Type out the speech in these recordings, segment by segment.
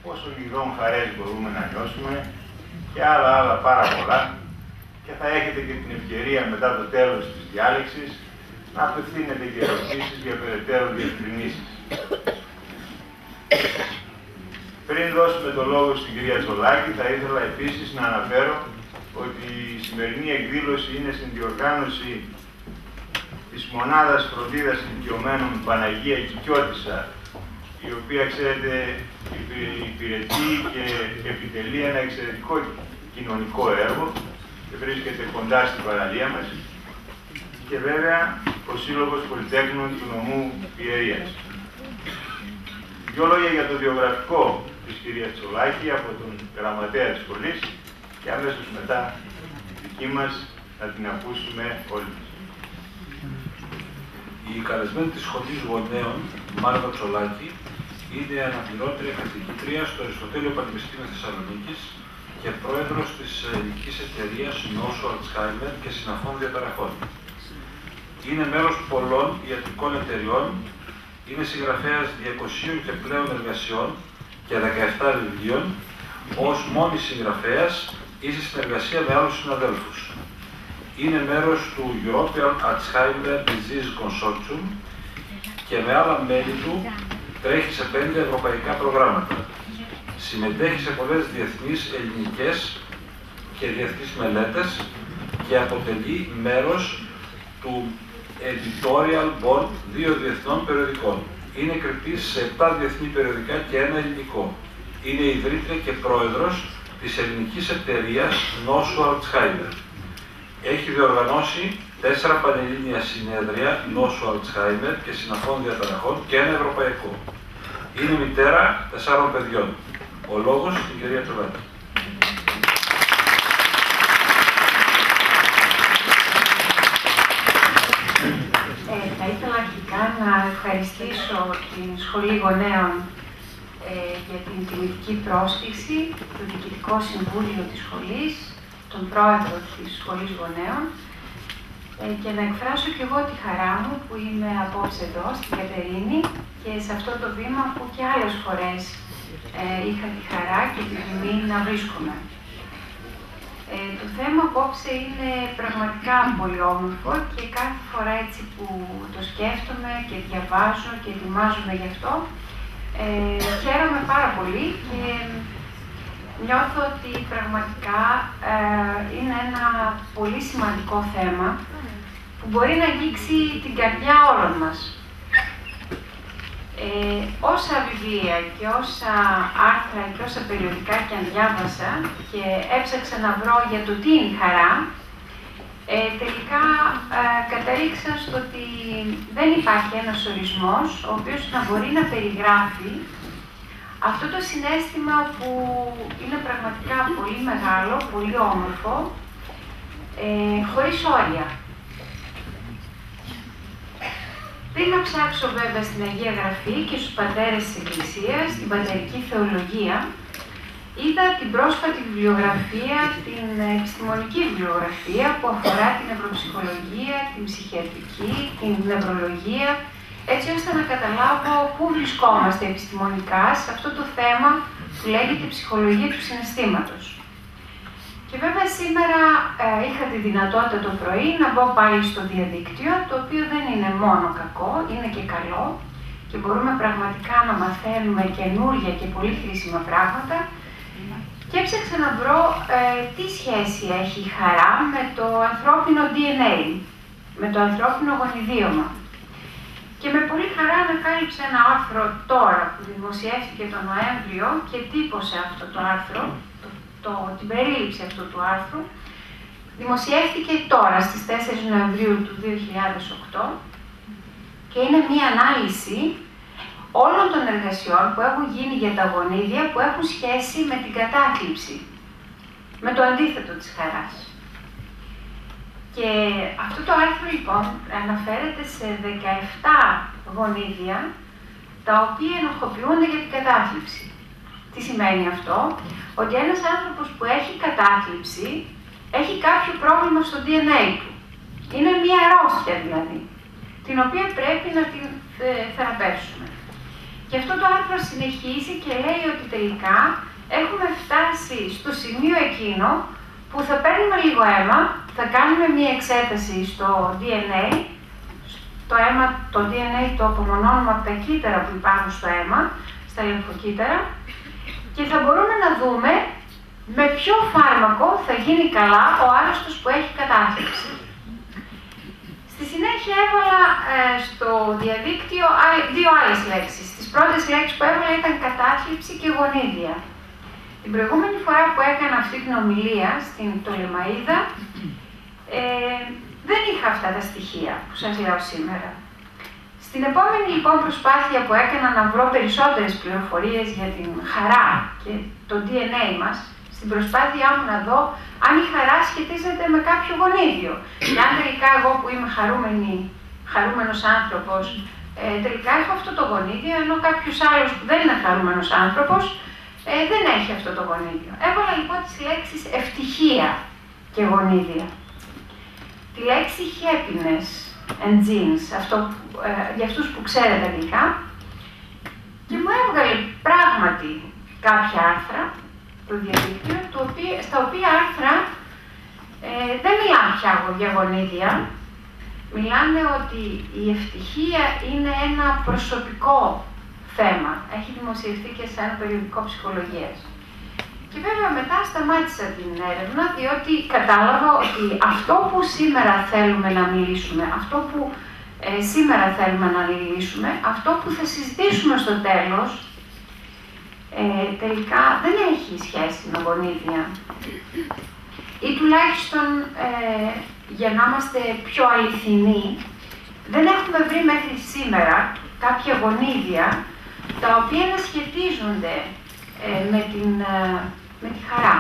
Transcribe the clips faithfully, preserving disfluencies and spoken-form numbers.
πόσο λιγόν χαρές μπορούμε να νιώσουμε και άλλα άλλα πάρα πολλά, και θα έχετε και την ευκαιρία μετά το τέλος της διάλεξης να απευθύνετε και ερωτήσεις για περαιτέρω διευκρινήσεις. Πριν δώσουμε το λόγο στην κυρία Τσολάκη, θα ήθελα επίσης να αναφέρω ότι η σημερινή εκδήλωση είναι στην διοργάνωση της Μονάδας Φροντίδας Ηλικιωμένων Παναγία Κικιώτισσα, η οποία, ξέρετε, υπηρετεί και επιτελεί ένα εξαιρετικό κοινωνικό έργο και βρίσκεται κοντά στην παραλία μας, και βέβαια ο Σύλλογος Πολυτέχνων του νομού Πιερίας. Δύο λόγια για το βιογραφικό της κυρίας Τσολάκη από τον γραμματέα της σχολής και αμέσως μετά τη δική μας να την ακούσουμε όλοι. Η καλεσμένη της Σχολής Γονέων, Μάρτα Τσολάκη, είναι αναπληρώτρια καθηγήτρια στο Αριστοτέλειο Πανεπιστήμιο Θεσσαλονίκης και πρόεδρος της ελληνικής εταιρείας νόσου Αλτσχάιμερ και συναφών διαταραχών. Είναι μέρος πολλών ιατρικών εταιριών, είναι συγγραφέας διακοσίων και πλέον εργασιών και δεκαεπτά βιβλίων, ως μόνη συγγραφέας ή σε συνεργασία με άλλους συναδέλφους. Είναι μέρος του European Alzheimer Disease Consortium και με άλλα μέλη του τρέχει σε πέντε ευρωπαϊκά προγράμματα. Συμμετέχει σε πολλές διεθνείς, ελληνικές και διεθνείς μελέτες και αποτελεί μέρος του Editorial Board δύο διεθνών περιοδικών. Είναι κριτής σε επτά διεθνή περιοδικά και ένα ελληνικό. Είναι ιδρύτρια και πρόεδρος της ελληνικής εταιρείας νόσου Αλτσχάιμερ. Έχει διοργανώσει τέσσερα πανελλήνια συνέδρια νόσου Αλτσχάιμερ και συναφών διαταραχών και ένα ευρωπαϊκό. Είναι μητέρα τεσσάρων παιδιών. Ο λόγος στην κυρία Τσολάκη. Ε, θα ήθελα αρχικά να ευχαριστήσω την Σχολή Γονέων ε, για την τιμητική πρόσκληση, το Διοικητικό Συμβούλιο της Σχολής, τον Πρόεδρο της Σχολής Γονέων, ε, και να εκφράσω και εγώ τη χαρά μου που είμαι απόψε εδώ, στην Κατερίνη, και σε αυτό το βήμα που και άλλες φορές ε, είχα τη χαρά και την τιμή να βρίσκομαι. Ε, το θέμα απόψε είναι πραγματικά πολύ όμορφο και κάθε φορά έτσι που το σκέφτομαι και διαβάζω και ετοιμάζομαι γι' αυτό, ε, χαίρομαι πάρα πολύ και νιώθω ότι πραγματικά ε, είναι ένα πολύ σημαντικό θέμα που μπορεί να αγγίξει την καρδιά όλων μας. Ε, όσα βιβλία και όσα άρθρα και όσα περιοδικά και αν διάβασα και έψαξα να βρω για το τι είναι η χαρά, ε, τελικά ε, καταρρίξα στο ότι δεν υπάρχει ένας ορισμός ο οποίος να μπορεί να περιγράφει αυτό το συναίσθημα που είναι πραγματικά πολύ μεγάλο, πολύ όμορφο, ε, χωρίς όρια. Πριν να ψάξω βέβαια στην Αγία Γραφή και στους πατέρες της Εκκλησίας, στην πατερική θεολογία, είδα την πρόσφατη βιβλιογραφία, την επιστημονική βιβλιογραφία που αφορά την νευροψυχολογία, την ψυχιατρική, την νευρολογία, έτσι ώστε να καταλάβω πού βρισκόμαστε επιστημονικά σε αυτό το θέμα που λέγεται ψυχολογία του συναισθήματος. Και βέβαια σήμερα ε, είχα τη δυνατότητα το πρωί να μπω πάλι στο διαδίκτυο, το οποίο δεν είναι μόνο κακό, είναι και καλό και μπορούμε πραγματικά να μαθαίνουμε καινούργια και πολύ χρήσιμα πράγματα. Και έψαξα να βρω ε, τι σχέση έχει η χαρά με το ανθρώπινο ντι εν έι, με το ανθρώπινο γονιδίωμα. Και με πολύ χαρά ανακάλυψα ένα άρθρο τώρα που δημοσιεύτηκε τον Νοέμβριο και τύπωσε αυτό το άρθρο, το, το, την περίληψη αυτού του άρθρου. Δημοσιεύτηκε τώρα στις τέσσερις Νοεμβρίου του δύο χιλιάδες οκτώ και είναι μία ανάλυση όλων των εργασιών που έχουν γίνει για τα γονίδια που έχουν σχέση με την κατάθλιψη, με το αντίθετο της χαράς. Και αυτό το άρθρο λοιπόν αναφέρεται σε δεκαεπτά γονίδια τα οποία ενοχοποιούνται για την κατάθλιψη. Τι σημαίνει αυτό? Ότι ένας άνθρωπος που έχει κατάθλιψη έχει κάποιο πρόβλημα στο ντι εν έι του. Είναι μία αρρώστια δηλαδή, την οποία πρέπει να την θεραπεύσουμε. Και αυτό το άρθρο συνεχίζει και λέει ότι τελικά έχουμε φτάσει στο σημείο εκείνο που θα παίρνουμε λίγο αίμα, θα κάνουμε μία εξέταση στο ντι εν έι, το αίμα, το ντι εν έι το απομονώνουμε από τα κύτταρα που υπάρχουν στο αίμα, στα λιμφοκύτταρα, και θα μπορούμε να δούμε με ποιο φάρμακο θα γίνει καλά ο άρρωστος που έχει κατάθλιψη. Στη συνέχεια έβαλα ε, στο διαδίκτυο δύο άλλες λέξεις. Τις πρώτες λέξεις που έβαλα ήταν κατάθλιψη και γονίδια. Την προηγούμενη φορά που έκανα αυτή την ομιλία στην Πτολεμαΐδα, ε, δεν είχα αυτά τα στοιχεία που σας λέω σήμερα. Στην επόμενη λοιπόν προσπάθεια που έκανα να βρω περισσότερες πληροφορίες για την χαρά και το ντι εν έι μας, στην προσπάθειά μου να δω αν η χαρά σχετίζεται με κάποιο γονίδιο. Και αν τελικά εγώ που είμαι χαρούμενη, χαρούμενος άνθρωπος, ε, τελικά έχω αυτό το γονίδιο, ενώ κάποιος άλλος που δεν είναι χαρούμενος άνθρωπος, ε, δεν έχει αυτό το γονίδιο. Έβαλα λοιπόν τις λέξεις ευτυχία και γονίδια. Τη λέξη happiness and genes, αυτό, ε, για αυτούς που ξέρετε αγγλικά, και μου έβγαλε πράγματι κάποια άρθρα, το διαδίκτυο, το οποίο, στα οποία άρθρα ε, δεν μιλάνε πια για γονίδια, μιλάνε ότι η ευτυχία είναι ένα προσωπικό θέμα. Έχει δημοσιευτεί και σε ένα περιοδικό ψυχολογίας. Και βέβαια μετά σταμάτησα την έρευνα, διότι κατάλαβα ότι αυτό που σήμερα θέλουμε να μιλήσουμε, αυτό που ε, σήμερα θέλουμε να μιλήσουμε, αυτό που θα συζητήσουμε στο τέλος, ε, τελικά δεν έχει σχέση με γονίδια. Ή τουλάχιστον, ε, για να είμαστε πιο αληθινοί, δεν έχουμε βρει μέχρι σήμερα κάποια γονίδια τα οποία να σχετίζονται ε, με, την, ε, με τη χαρά.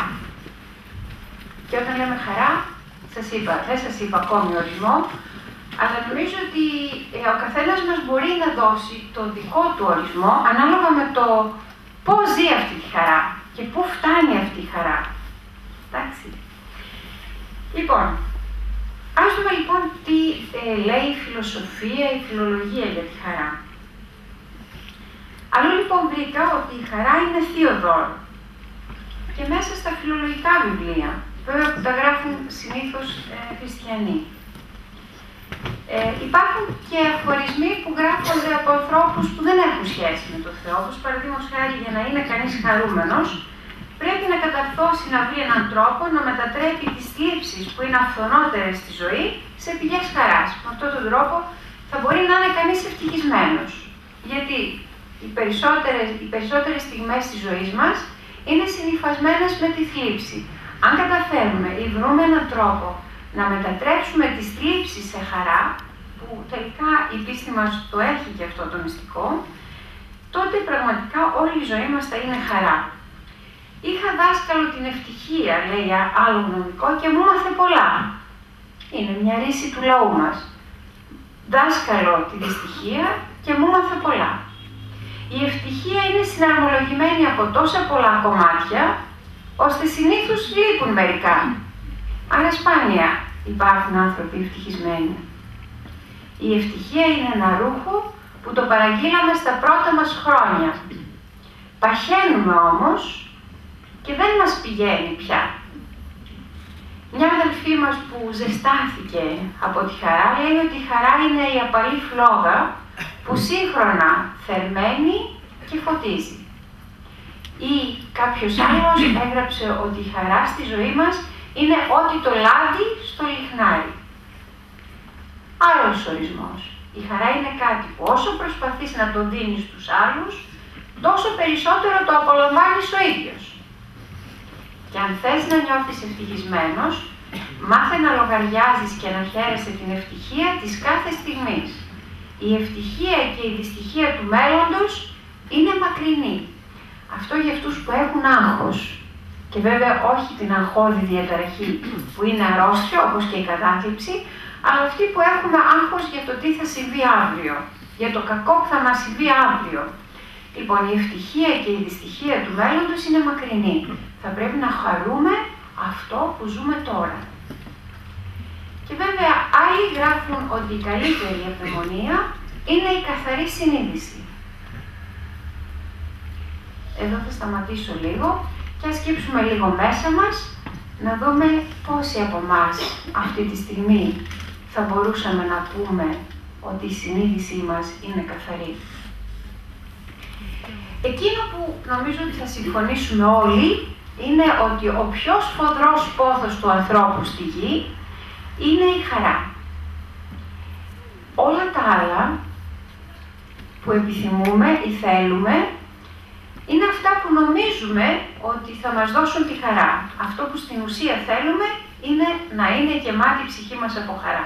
Και όταν λέμε χαρά, σας είπα, δεν σας είπα ακόμη ορισμό, αλλά νομίζω ότι ε, ο καθένας μας μπορεί να δώσει το δικό του ορισμό ανάλογα με το πώς ζει αυτή τη χαρά και πού φτάνει αυτή η χαρά. Εντάξει. Λοιπόν, ας δούμε λοιπόν τι ε, λέει η φιλοσοφία, η φιλολογία για τη χαρά. Αλλού λοιπόν βρήκα ότι η χαρά είναι θείο δώρο. Και μέσα στα φιλολογικά βιβλία, βέβαια που τα γράφουν συνήθως ε, χριστιανοί. Ε, υπάρχουν και αφορισμοί που γράφονται από ανθρώπους που δεν έχουν σχέση με τον Θεό, όπως παραδείγματος χάρη για να είναι κανείς χαρούμενος, πρέπει να καταρθώσει να βρει έναν τρόπο να μετατρέπει τις θλίψεις που είναι αυθονότερες στη ζωή σε πηγές χαράς. Με αυτόν τον τρόπο θα μπορεί να είναι κανείς ευτυχισμένος. Γιατί οι περισσότερες, οι περισσότερες στιγμές της ζωής μας είναι συνυφασμένες με τη θλίψη. Αν καταφέρουμε ή βρούμε έναν τρόπο να μετατρέψουμε τις θλίψεις σε χαρά, που τελικά η πίστη μας το έχει και αυτό το μυστικό, τότε πραγματικά όλη η ζωή μας θα είναι χαρά. Είχα δάσκαλο την ευτυχία, λέει άλλο νομικό, και μου μάθε πολλά. Είναι μια ρίση του λαού μας. Δάσκαλο τη δυστυχία και μου μάθε πολλά. Η ευτυχία είναι συναρμολογημένη από τόσα πολλά κομμάτια, ώστε συνήθως λείπουν μερικά. Αλλά σπάνια υπάρχουν άνθρωποι ευτυχισμένοι. Η ευτυχία είναι ένα ρούχο που το παραγγείλαμε στα πρώτα μας χρόνια. Παχαίνουμε όμως και δεν μας πηγαίνει πια. Μια αδελφή μας που ζεστάθηκε από τη χαρά λέει ότι η χαρά είναι η απαλή φλόγα που σύγχρονα θερμαίνει και φωτίζει. Ή κάποιος άλλος έγραψε ότι η χαρά στη ζωή μας είναι ό,τι το λάδι στο λιχνάρι. Άλλος ορισμός. Η χαρά είναι κάτι που όσο προσπαθείς να το δίνεις στους άλλους, τόσο περισσότερο το απολαμβάνεις ο ίδιος. Και αν θες να νιώθεις ευτυχισμένος, μάθε να λογαριάζεις και να χαίρεσαι την ευτυχία της κάθε στιγμής. Η ευτυχία και η δυστυχία του μέλλοντος είναι μακρινή. Αυτό για αυτούς που έχουν άγχος, και βέβαια όχι την αγχώδη διαταραχή που είναι αρρώστια, όπως και η κατάθλιψη, αλλά αυτοί που έχουμε άγχος για το τι θα συμβεί αύριο, για το κακό που θα μας συμβεί αύριο. Λοιπόν, η ευτυχία και η δυστυχία του μέλλοντος είναι μακρινή. Θα πρέπει να χαρούμε αυτό που ζούμε τώρα. Και βέβαια, άλλοι γράφουν ότι η καλύτερη ευδαιμονία είναι η καθαρή συνείδηση. εδώ θα σταματήσω λίγο και ας σκύψουμε λίγο μέσα μας, να δούμε πόσοι από εμάς αυτή τη στιγμή θα μπορούσαμε να πούμε ότι η συνείδησή μας είναι καθαρή. Εκείνο που νομίζω ότι θα συμφωνήσουμε όλοι είναι ότι ο πιο σφοδρός πόθος του ανθρώπου στη γη είναι η χαρά. Όλα τα άλλα που επιθυμούμε ή θέλουμε είναι αυτά που νομίζουμε ότι θα μας δώσουν τη χαρά. Αυτό που στην ουσία θέλουμε είναι να είναι γεμάτη η ψυχή μας από χαρά.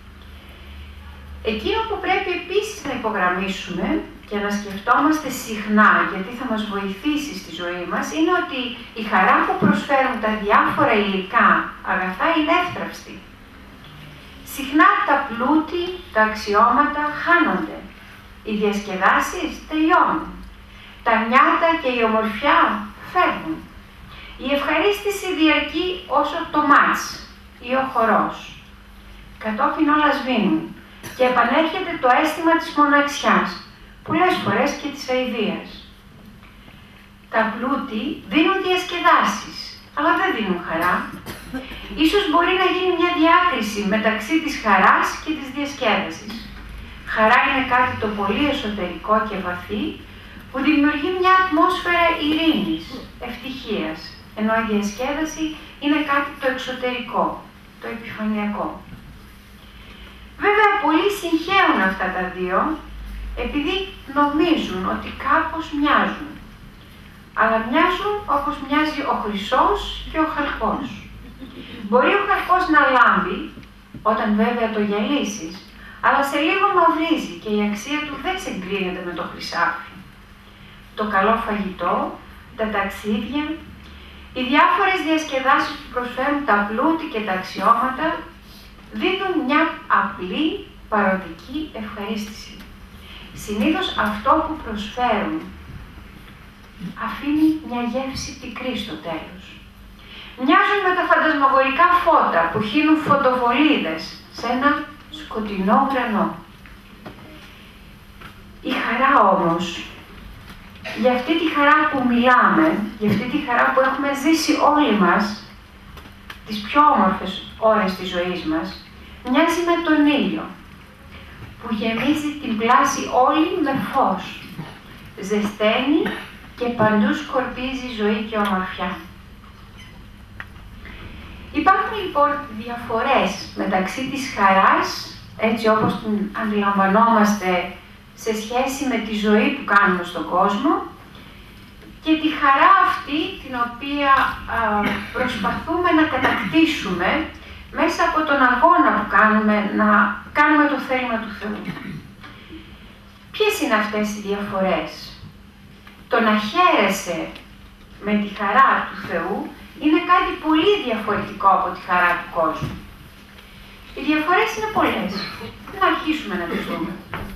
Εκείνο που πρέπει επίσης να υπογραμμίσουμε και να σκεφτόμαστε συχνά, γιατί θα μας βοηθήσει στη ζωή μας, είναι ότι η χαρά που προσφέρουν τα διάφορα υλικά αγαθά είναι εύθραυστη. Συχνά τα πλούτη, τα αξιώματα χάνονται. Οι διασκεδάσεις τελειώνουν. Τα νιάτα και η ομορφιά φεύγουν. Η ευχαρίστηση διαρκεί όσο το μάτς ή ο χορός. Κατόπιν όλα σβήνουν και επανέρχεται το αίσθημα της μοναξιάς, πολλές φορές και της αηδίας. Τα πλούτη δίνουν διασκεδάσεις, αλλά δεν δίνουν χαρά. Ίσως μπορεί να γίνει μια διάκριση μεταξύ της χαράς και της διασκέδασης. Χαρά είναι κάτι το πολύ εσωτερικό και βαθύ, που δημιουργεί μια ατμόσφαιρα ειρήνης, ευτυχίας, ενώ η διασκέδαση είναι κάτι το εξωτερικό, το επιφανειακό. Βέβαια, πολλοί συγχαίουν αυτά τα δύο, επειδή νομίζουν ότι κάπως μοιάζουν. Αλλά μοιάζουν όπως μοιάζει ο χρυσός και ο χαλκός. Μπορεί ο χαλκός να λάμπει, όταν βέβαια το γυαλίσεις, αλλά σε λίγο μαυρίζει και η αξία του δεν συγκρίνεται με το χρυσάφι. Το καλό φαγητό, τα ταξίδια, οι διάφορες διασκεδάσεις που προσφέρουν τα πλούτη και τα αξιώματα δίνουν μια απλή, παροδική ευχαρίστηση. Συνήθως αυτό που προσφέρουν αφήνει μια γεύση πικρή στο τέλος. Μοιάζουν με τα φαντασμαγορικά φώτα που χύνουν φωτοβολίδες σε ένα σκοτεινό ουρανό. Η χαρά όμως, για αυτή τη χαρά που μιλάμε, για αυτή τη χαρά που έχουμε ζήσει όλοι μας, τις πιο όμορφες ώρες της ζωής μας, μοιάζει με τον ήλιο, που γεμίζει την πλάση όλη με φως, ζεσταίνει και παντού σκορπίζει ζωή και ομορφιά. Υπάρχουν λοιπόν διαφορές μεταξύ της χαράς, έτσι όπως την αντιλαμβανόμαστε σε σχέση με τη ζωή που κάνουμε στον κόσμο, και τη χαρά αυτή την οποία α, προσπαθούμε να κατακτήσουμε μέσα από τον αγώνα που κάνουμε να κάνουμε το θέλημα του Θεού. Ποιες είναι αυτές οι διαφορές? Το να χαίρεσαι με τη χαρά του Θεού είναι κάτι πολύ διαφορετικό από τη χαρά του κόσμου. Οι διαφορές είναι πολλές. Να αρχίσουμε να τις δούμε.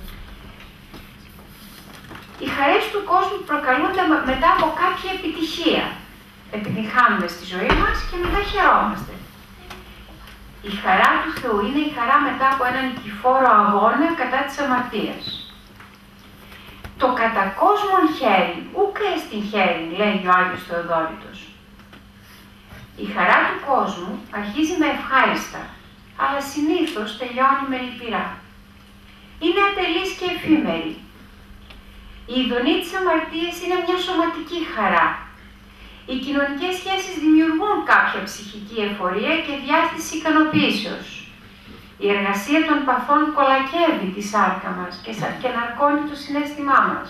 Οι χαρές του κόσμου προκαλούνται μετά από κάποια επιτυχία. Επιτυχάνουμε στη ζωή μας και μετά χαιρόμαστε. Η χαρά του Θεού είναι η χαρά μετά από έναν νικηφόρο αγώνα κατά της αμαρτίας. Το κατά κόσμον χέρι, ούκε στην χέρι, λέγει ο Άγιος Θεοδόρητος. Η χαρά του κόσμου αρχίζει με ευχάριστα, αλλά συνήθως τελειώνει με λυπηρά. Είναι ατελής και εφήμερη. Η ειδονή της αμαρτίας είναι μια σωματική χαρά. Οι κοινωνικές σχέσεις δημιουργούν κάποια ψυχική εφορία και διάστηση ικανοποίησεως. Η εργασία των παθών κολακεύει τη σάρκα μας και ναρκώνει το συναίσθημά μας.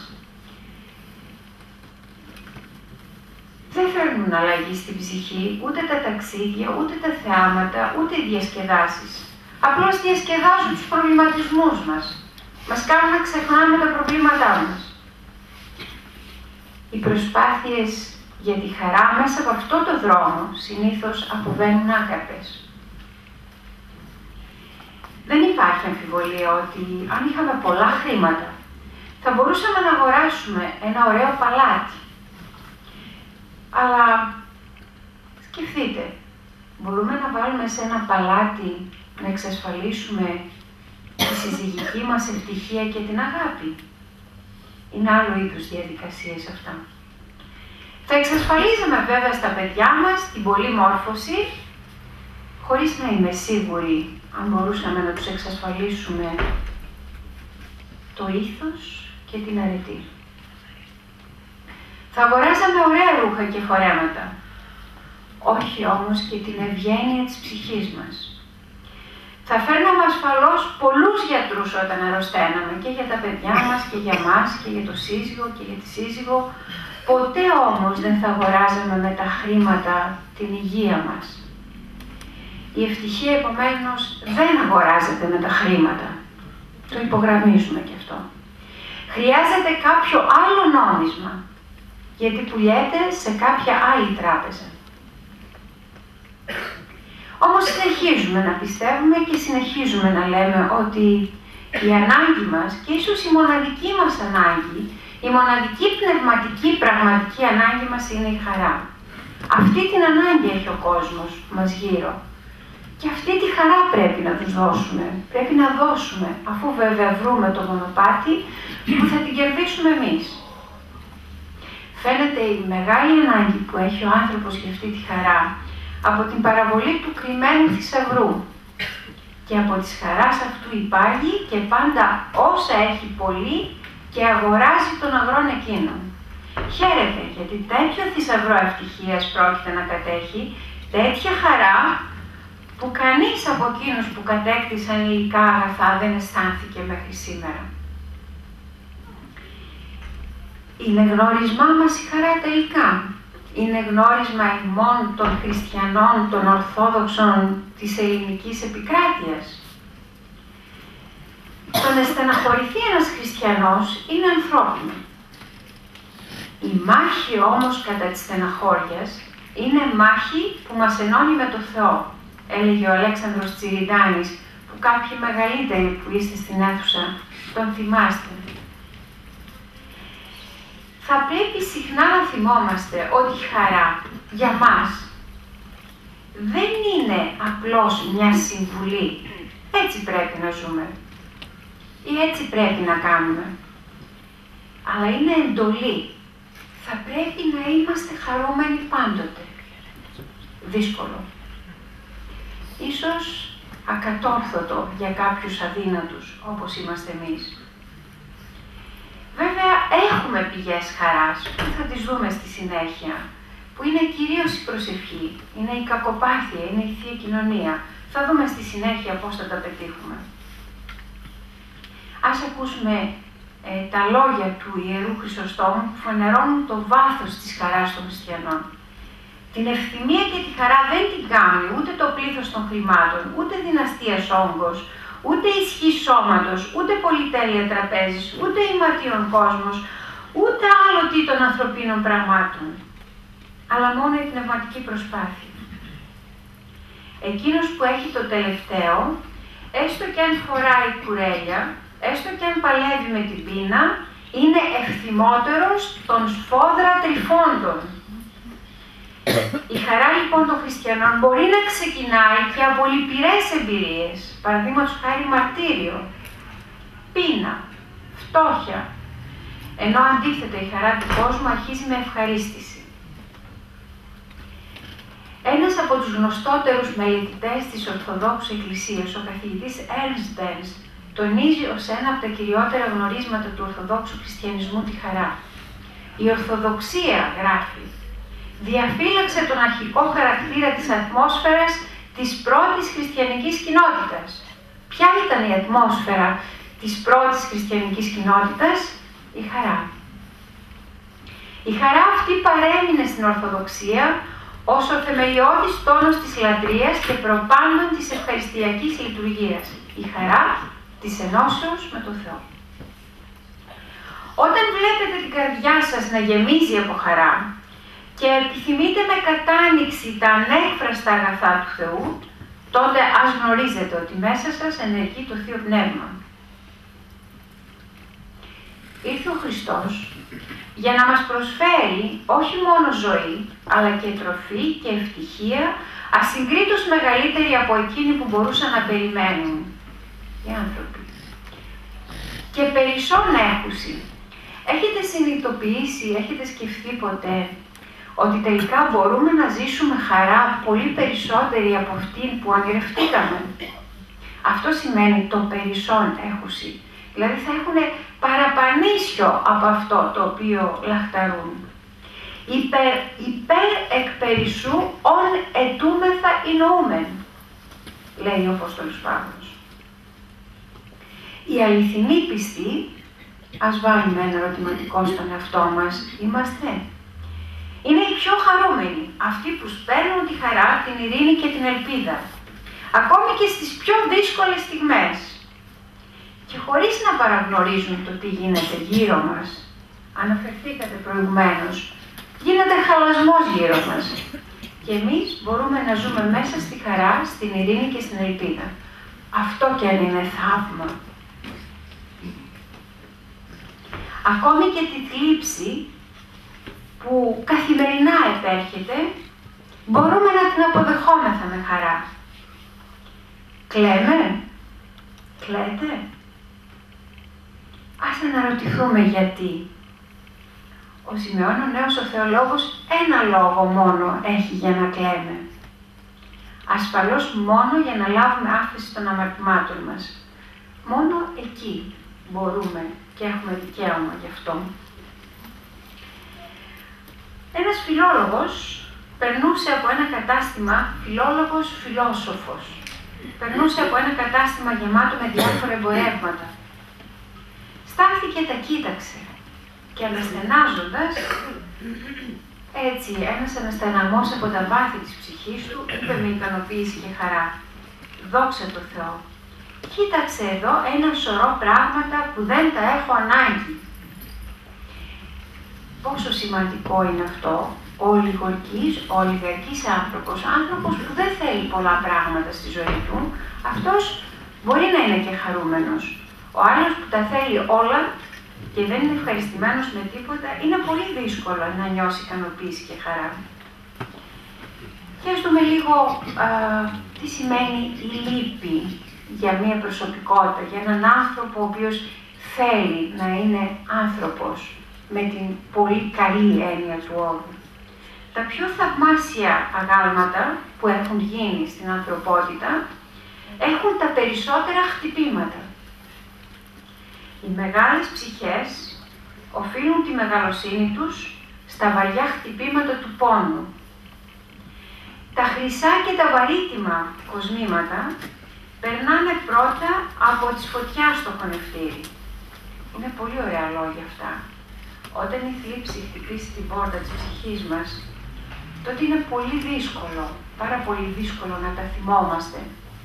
Δεν φέρνουν αλλαγή στην ψυχή ούτε τα ταξίδια, ούτε τα θεάματα, ούτε οι διασκεδάσεις. Απλώς διασκεδάζουν τους προβληματισμούς μας. Μας κάνουν να ξεχνάμε τα προβλήματά μας. Οι προσπάθειες για τη χαρά μέσα από αυτό το δρόμο συνήθως αποβαίνουν άκαρπες. Δεν υπάρχει αμφιβολία ότι αν είχαμε πολλά χρήματα, θα μπορούσαμε να αγοράσουμε ένα ωραίο παλάτι. Αλλά σκεφτείτε, μπορούμε να βάλουμε σε ένα παλάτι να εξασφαλίσουμε τη συζυγική μας ευτυχία και την αγάπη? Είναι άλλο είδους διαδικασίες αυτά. Θα εξασφαλίζαμε βέβαια στα παιδιά μας την πολυμόρφωση, χωρίς να είμαι σίγουρη αν μπορούσαμε να τους εξασφαλίσουμε το ήθος και την αρετή. Θα αγοράζαμε ωραία ρούχα και φορέματα, όχι όμως και την ευγένεια της ψυχής μας. Θα φέρναμε ασφαλώς πολλούς γιατρούς όταν αρρωσταίναμε, και για τα παιδιά μας και για μας και για το σύζυγο και για τη σύζυγο. Ποτέ όμως δεν θα αγοράζαμε με τα χρήματα την υγεία μας. Η ευτυχία, επομένως, δεν αγοράζεται με τα χρήματα. Το υπογραμμίζουμε και αυτό. Χρειάζεται κάποιο άλλο νόμισμα, γιατί πουλιέται σε κάποια άλλη τράπεζα. Όμως συνεχίζουμε να πιστεύουμε και συνεχίζουμε να λέμε ότι η ανάγκη μας, και ίσως η μοναδική μας ανάγκη, η μοναδική πνευματική πραγματική ανάγκη μας είναι η χαρά. Αυτή την ανάγκη έχει ο κόσμος μας γύρω. Και αυτή τη χαρά πρέπει να τους δώσουμε. Πρέπει να δώσουμε, αφού βέβαια βρούμε το μονοπάτι που θα την κερδίσουμε εμείς. Φαίνεται η μεγάλη ανάγκη που έχει ο άνθρωπος για αυτή τη χαρά από την παραβολή του κρυμμένου θησαυρού. Και από της χαράς αυτού υπάγει και πάντα όσα έχει πολύ και αγοράζει τον αγρόν εκείνον. Χαίρεται, γιατί τέτοιο θησαυρό ευτυχίας πρόκειται να κατέχει, τέτοια χαρά που κανείς από εκείνους που κατέκτησαν υλικά αγαθά δεν αισθάνθηκε μέχρι σήμερα. Είναι γνώρισμά μας η χαρά τελικά. Είναι γνώρισμα ημών των χριστιανών, των Ορθόδοξων της ελληνικής επικράτειας. Το να στεναχωρηθεί ένας χριστιανός είναι ανθρώπινο. Η μάχη όμως κατά της στεναχώριας είναι μάχη που μας ενώνει με το Θεό, έλεγε ο Αλέξανδρος Τσιριδάνης, που κάποιοι μεγαλύτεροι που είστε στην αίθουσα τον θυμάστε. Θα πρέπει συχνά να θυμόμαστε ότι η χαρά για μας δεν είναι απλώς μια συμβουλή. Έτσι πρέπει να ζούμε ή έτσι πρέπει να κάνουμε. Αλλά είναι εντολή. Θα πρέπει να είμαστε χαρούμενοι πάντοτε. Δύσκολο. Ίσως ακατόρθωτο για κάποιους αδύνατους, όπως είμαστε εμείς. Βέβαια, έχουμε πηγές χαράς, που θα τις δούμε στη συνέχεια, που είναι κυρίως η προσευχή, είναι η κακοπάθεια, είναι η Θεία Κοινωνία. Θα δούμε στη συνέχεια πώς θα τα πετύχουμε. Ας ακούσουμε ε, τα λόγια του Ιερού Χρυσοστόμου που φανερώνουν το βάθος της χαράς των χριστιανών. Την ευθυμία και τη χαρά δεν την κάνει ούτε το πλήθος των χρημάτων, ούτε δυναστείας όγκος, ούτε ισχύ σώματος, ούτε πολυτέλεια τραπέζης, ούτε ηματίων κόσμος, ούτε άλλο τι των ανθρωπίνων πραγμάτων, αλλά μόνο η πνευματική προσπάθεια. Εκείνος που έχει το τελευταίο, έστω και αν φοράει κουρέλια, έστω και αν παλεύει με την πείνα, είναι ευθυμότερος των σφόδρα τριφώντων. Η χαρά λοιπόν των χριστιανών μπορεί να ξεκινάει και από λυπηρές εμπειρίες, παραδείγματος χάρη μαρτύριο, πείνα, φτώχεια, ενώ αντίθετα η χαρά του κόσμου αρχίζει με ευχαρίστηση. Ένας από τους γνωστότερους μελετητές της Ορθοδόξου Εκκλησίας, ο καθηγητής Ernst Benz, τονίζει ως ένα από τα κυριότερα γνωρίσματα του Ορθοδόξου Χριστιανισμού τη χαρά. Η Ορθοδοξία, γράφει, διαφύλαξε τον αρχικό χαρακτήρα της ατμόσφαιρας της πρώτης χριστιανικής κοινότητας. Ποια ήταν η ατμόσφαιρα της πρώτης χριστιανικής κοινότητας? Η χαρά. Η χαρά αυτή παρέμεινε στην Ορθοδοξία ως ο θεμελιώδης τόνος της λατρείας και προπάντων της ευχαριστιακής λειτουργίας. Η χαρά της ενώσεως με τον Θεό. Όταν βλέπετε την καρδιά σας να γεμίζει από χαρά και επιθυμείτε με κατάνοιξη τα ανέκφραστα αγαθά του Θεού, τότε ας γνωρίζετε ότι μέσα σας ενεργεί το Θείο Πνεύμα. Ήρθε ο Χριστός για να μας προσφέρει όχι μόνο ζωή, αλλά και τροφή και ευτυχία ασυγκρίτως μεγαλύτερη από εκείνη που μπορούσαν να περιμένουν οι άνθρωποι. Και περισσόν έχουση. Έχετε συνειδητοποιήσει, έχετε σκεφτεί ποτέ ότι τελικά μπορούμε να ζήσουμε χαρά πολύ περισσότερη από αυτήν που ονειρευτήκαμε. Αυτό σημαίνει το περισσόν έχουσι. Δηλαδή θα έχουν παραπανίσιο από αυτό το οποίο λαχταρούν. Υπερ, υπέρ εκ περισσού ον ετούμεθα εννοούμεν, λέει ο Απόστολος Παύλος. Η αληθινή πιστή, ας βάλουμε ένα ερωτηματικό στον εαυτό μας, είμαστε. Είναι οι πιο χαρούμενοι, αυτοί που σπέρνουν τη χαρά, την ειρήνη και την ελπίδα, ακόμη και στις πιο δύσκολες στιγμές. Και χωρίς να παραγνωρίζουν το τι γίνεται γύρω μας, αναφερθήκατε προηγουμένως, γίνεται χαλασμός γύρω μας. Και εμείς μπορούμε να ζούμε μέσα στη χαρά, στην ειρήνη και στην ελπίδα. Αυτό κι αν είναι θαύμα. Ακόμη και τη θλίψη που καθημερινά επέρχεται, μπορούμε να την αποδεχόμεθα με χαρά. Κλαίμε, κλαίτε. Ας αναρωτηθούμε γιατί. Ο Σιμεών ο νέος ο θεολόγος ένα λόγο μόνο έχει για να κλαίμε. Ασφαλώς μόνο για να λάβουμε άφεση των αμαρτημάτων μας. Μόνο εκεί μπορούμε και έχουμε δικαίωμα γι' αυτό. Ένας φιλόλογος περνούσε από ένα κατάστημα, φιλόλογος φιλόσοφος, περνούσε από ένα κατάστημα γεμάτο με διάφορα εμπορεύματα. Στάθηκε, τα κοίταξε και αναστενάζοντας, έτσι ένας αναστεναμός από τα βάθη της ψυχής του, είπε με ικανοποίηση και χαρά: «Δόξα τω Θεώ, κοίταξε εδώ ένα σωρό πράγματα που δεν τα έχω ανάγκη». Πόσο σημαντικό είναι αυτό, ο ολιγορκής, ο ολιγαρκής άνθρωπος, άνθρωπος που δεν θέλει πολλά πράγματα στη ζωή του, αυτός μπορεί να είναι και χαρούμενος. Ο άλλος που τα θέλει όλα και δεν είναι ευχαριστημένος με τίποτα, είναι πολύ δύσκολο να νιώσει ικανοποίηση και χαρά. Και ας δούμε λίγο α, τι σημαίνει η λύπη για μία προσωπικότητα, για έναν άνθρωπο ο οποίος θέλει να είναι άνθρωπος, με την πολύ καλή έννοια του όρου. Τα πιο θαυμάσια αγάλματα που έχουν γίνει στην ανθρωπότητα έχουν τα περισσότερα χτυπήματα. Οι μεγάλες ψυχές οφείλουν τη μεγαλοσύνη τους στα βαριά χτυπήματα του πόνου. Τα χρυσά και τα βαρύτιμα κοσμήματα περνάνε πρώτα από τη φωτιά στο χωνευτήρι. Είναι πολύ ωραία λόγια αυτά. Όταν η θλίψη χτυπήσει την πόρτα της ψυχής μας, τότε είναι πολύ δύσκολο, πάρα πολύ δύσκολο να τα θυμόμαστε.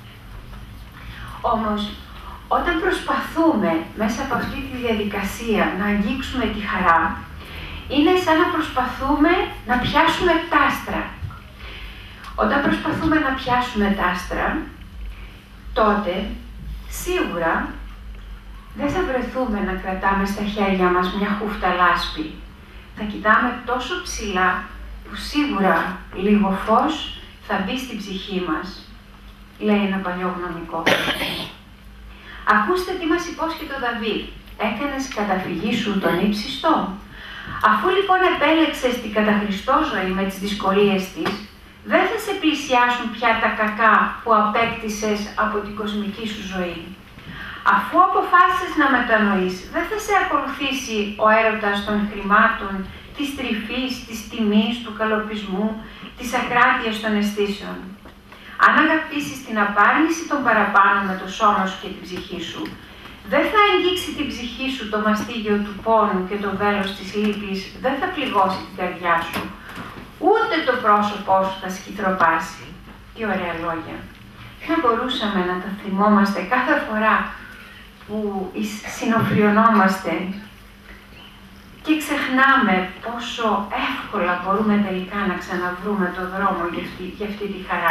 Όμως, όταν προσπαθούμε μέσα από αυτή τη διαδικασία να αγγίξουμε τη χαρά, είναι σαν να προσπαθούμε να πιάσουμε τ' άστρα. Όταν προσπαθούμε να πιάσουμε τ' άστρα, τότε σίγουρα δεν θα βρεθούμε να κρατάμε στα χέρια μας μια χούφτα λάσπη. Θα κοιτάμε τόσο ψηλά που σίγουρα λίγο φως θα μπει στην ψυχή μας, λέει ένα παλιό γνωμικό. Ακούστε τι μας υπόσχεται ο Δαβίδ. Έκανες καταφυγή σου τον ύψιστο. Αφού λοιπόν επέλεξες την καταχριστό ζωή με τις δυσκολίες της, δεν θα σε πλησιάσουν πια τα κακά που απέκτησες από την κοσμική σου ζωή. Αφού αποφάσισες να μετανοείς, δεν θα σε ακολουθήσει ο έρωτας των χρημάτων, της τρυφής, της τιμής, του καλοπισμού, της ακράτειας των αισθήσεων. Αν αγαπήσεις την απάρνηση των παραπάνω με το σώμα σου και την ψυχή σου, δεν θα αγγίξει την ψυχή σου το μαστίγιο του πόνου και το βέλος της λύπης, δεν θα πληγώσει την καρδιά σου, ούτε το πρόσωπό σου θα σκυθροπάσει. Τι ωραία λόγια. Να μπορούσαμε να τα θυμόμαστε κάθε φορά που συνοφριωνόμαστε και ξεχνάμε πόσο εύκολα μπορούμε τελικά να ξαναβρούμε το δρόμο για αυτή, για αυτή τη χαρά.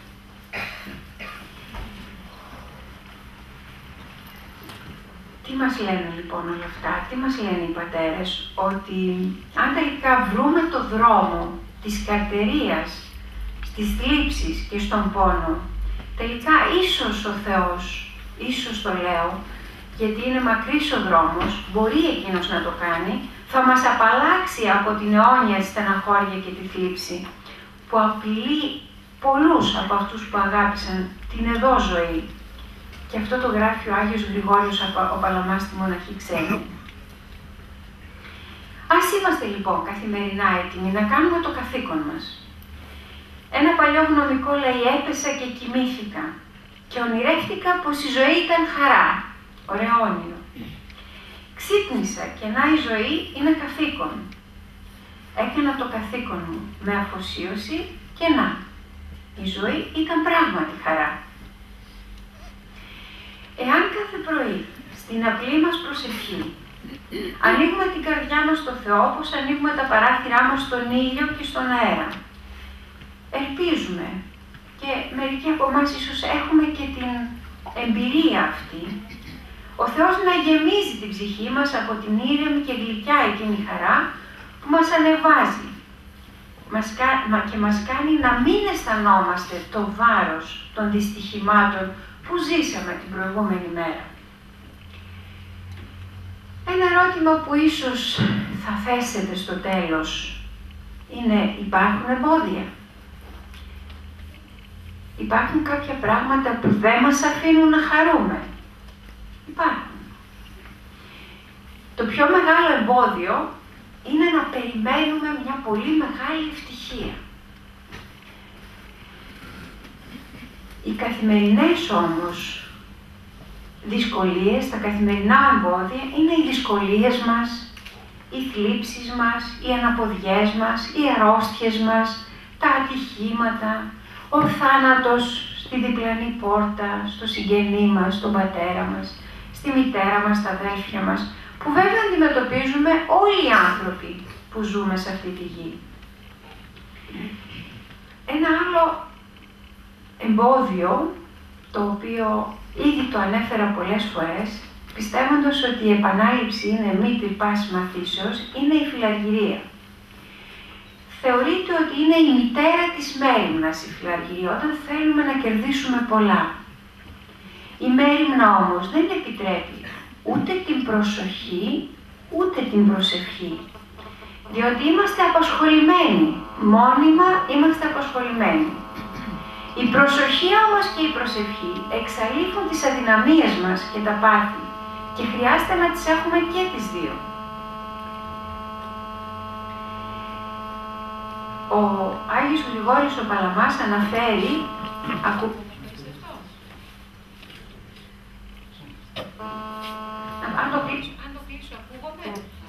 Τι μας λένε λοιπόν όλα αυτά, τι μας λένε οι πατέρες, ότι αν τελικά βρούμε το δρόμο της καρτερίας στις θλίψεις και στον πόνο, τελικά ίσως ο Θεός, ίσως το λέω, γιατί είναι μακρύς ο δρόμος, μπορεί εκείνος να το κάνει, Θα μας απαλλάξει από την αιώνια στεναχώρια και τη θλίψη που απειλεί πολλούς από αυτούς που αγάπησαν την εδώ ζωή. Και αυτό το γράφει ο Άγιος Γρηγόριος ο Παλαμάς στη Μοναχή Ξένη. Ας είμαστε λοιπόν καθημερινά έτοιμοι να κάνουμε το καθήκον μας. Ένα παλιό γνωμικό λέει: έπεσα και κοιμήθηκα και ονειρεύτηκα πως η ζωή ήταν χαρά. Ωραίο όνειρο. Ξύπνησα και να η ζωή είναι καθήκον. Έκανα το καθήκον μου με αφοσίωση και να, η ζωή ήταν πράγματι χαρά. Εάν κάθε πρωί στην απλή μας προσευχή ανοίγουμε την καρδιά μας στο Θεό, όπως ανοίγουμε τα παράθυρά μας στον ήλιο και στον αέρα, ελπίζουμε, και μερικοί από εμάς ίσως έχουμε και την εμπειρία αυτή, ο Θεός να γεμίζει την ψυχή μας από την ήρεμη και γλυκιά εκείνη χαρά που μας ανεβάζει και μας κάνει να μην αισθανόμαστε το βάρος των δυστυχημάτων που ζήσαμε την προηγούμενη μέρα. Ένα ερώτημα που ίσως θα θέσετε στο τέλος είναι: υπάρχουν εμπόδια? Υπάρχουν κάποια πράγματα που δεν μας αφήνουν να χαρούμε? Υπάρχουν. Το πιο μεγάλο εμπόδιο είναι να περιμένουμε μια πολύ μεγάλη ευτυχία. Οι καθημερινές όμως δυσκολίες, τα καθημερινά εμπόδια είναι οι δυσκολίες μας, οι θλίψεις μας, οι αναποδιές μας, οι αρρώστιες μας, τα ατυχήματα, ο θάνατος στη διπλανή πόρτα, στο συγγενή μας, στον πατέρα μας, στη μητέρα μας, στα αδέλφια μας, που βέβαια αντιμετωπίζουμε όλοι οι άνθρωποι που ζούμε σε αυτή τη γη. Ένα άλλο εμπόδιο, το οποίο ήδη το ανέφερα πολλές φορές, πιστεύοντας ότι η επανάληψη είναι μη τρυπάς μαθήσεως, είναι η φιλαργυρία. Θεωρείται ότι είναι η μητέρα της μέριμνας η φιλαργυρία, όταν θέλουμε να κερδίσουμε πολλά. Η μέριμνα όμως δεν επιτρέπει ούτε την προσοχή, ούτε την προσευχή. Διότι είμαστε απασχολημένοι, μόνιμα είμαστε απασχολημένοι. Η προσοχή όμως και η προσευχή εξαλείφουν τις αδυναμίες μας και τα πάθη και χρειάζεται να τις έχουμε και τις δύο. Ο Άγιος Γρηγόριος ο Παλαμάς αναφέρει, ακού... αν το κλείσω, αν το κλείσω, ακούγομαι.